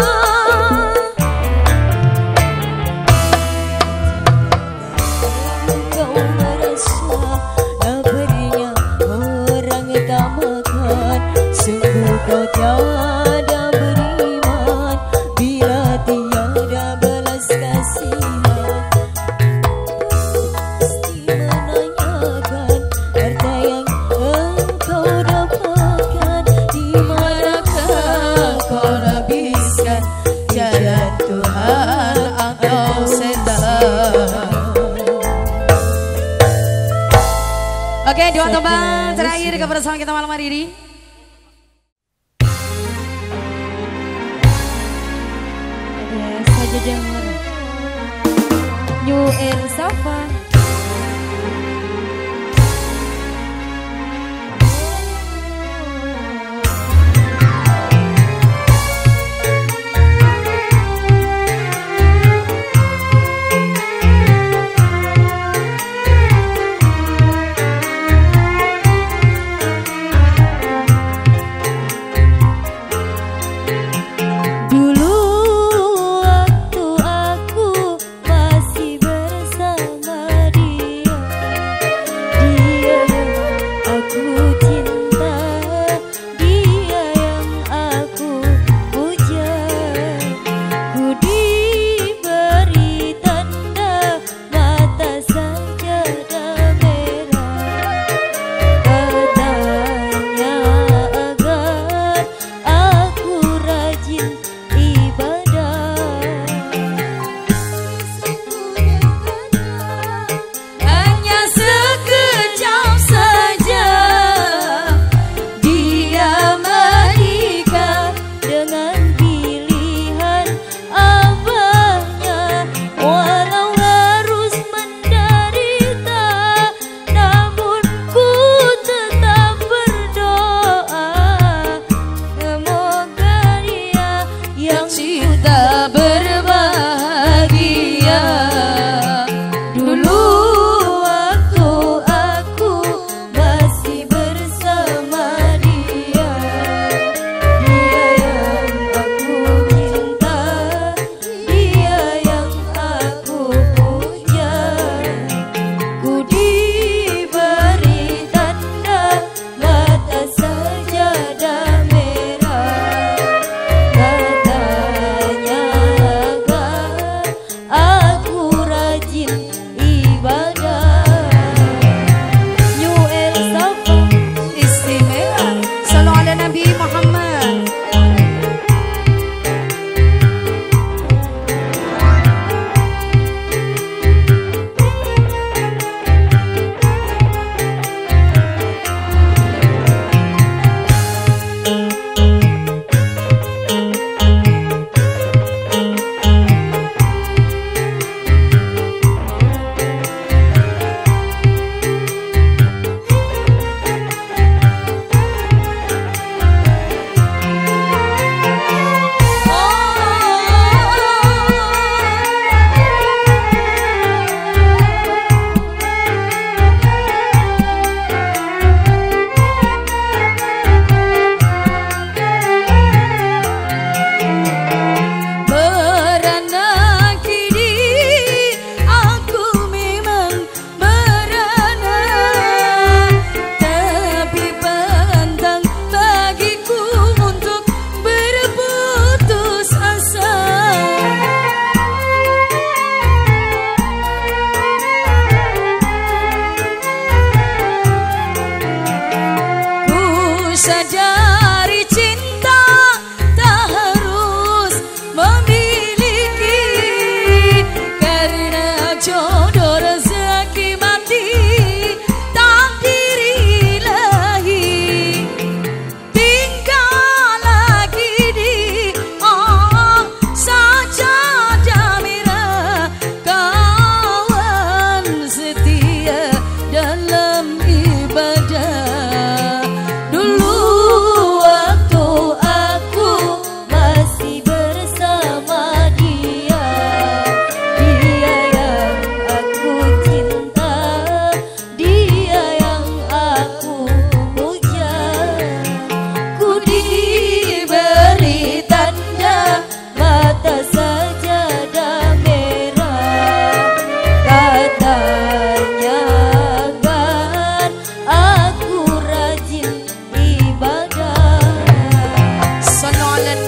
Kau merasa laparnya orang tak makan, sungguh kau tiada beriman bila tiada belas kasihan. Oke, dua tembang terakhir kebersama kita malam hari ini. Ada saja dengar New and Safa. Bersama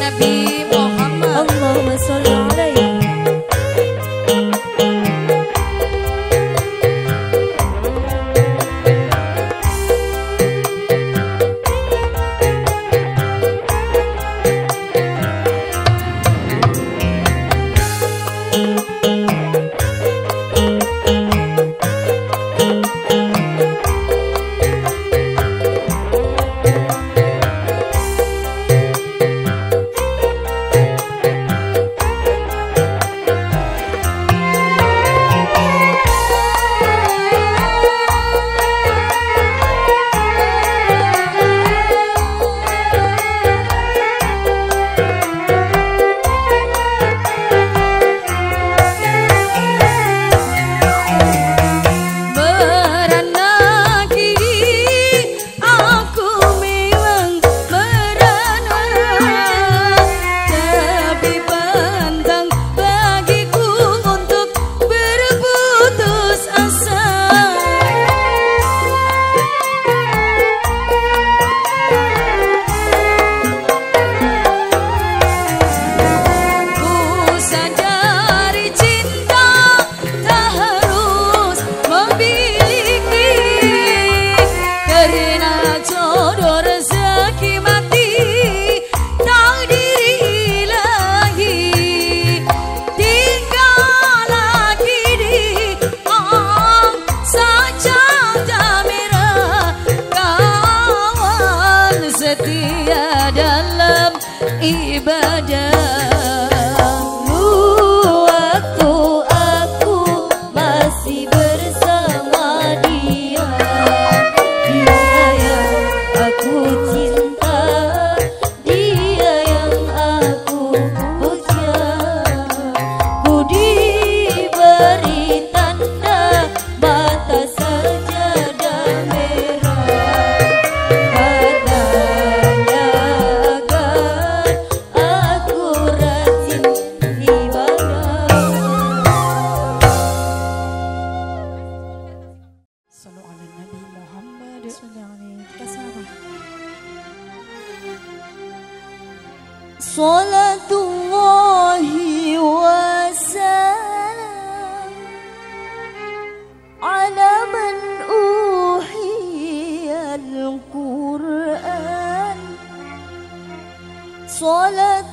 Nabi Muhammad. Allahumma sholli alaihi. Setia dalam ibadah. Waktu aku masih bersama dia, dia yang aku cinta, dia yang aku puja. Ku diberi tanda mata sajadah merah. Salatullahi wa salam ala man uhiyal Qur'an. Salat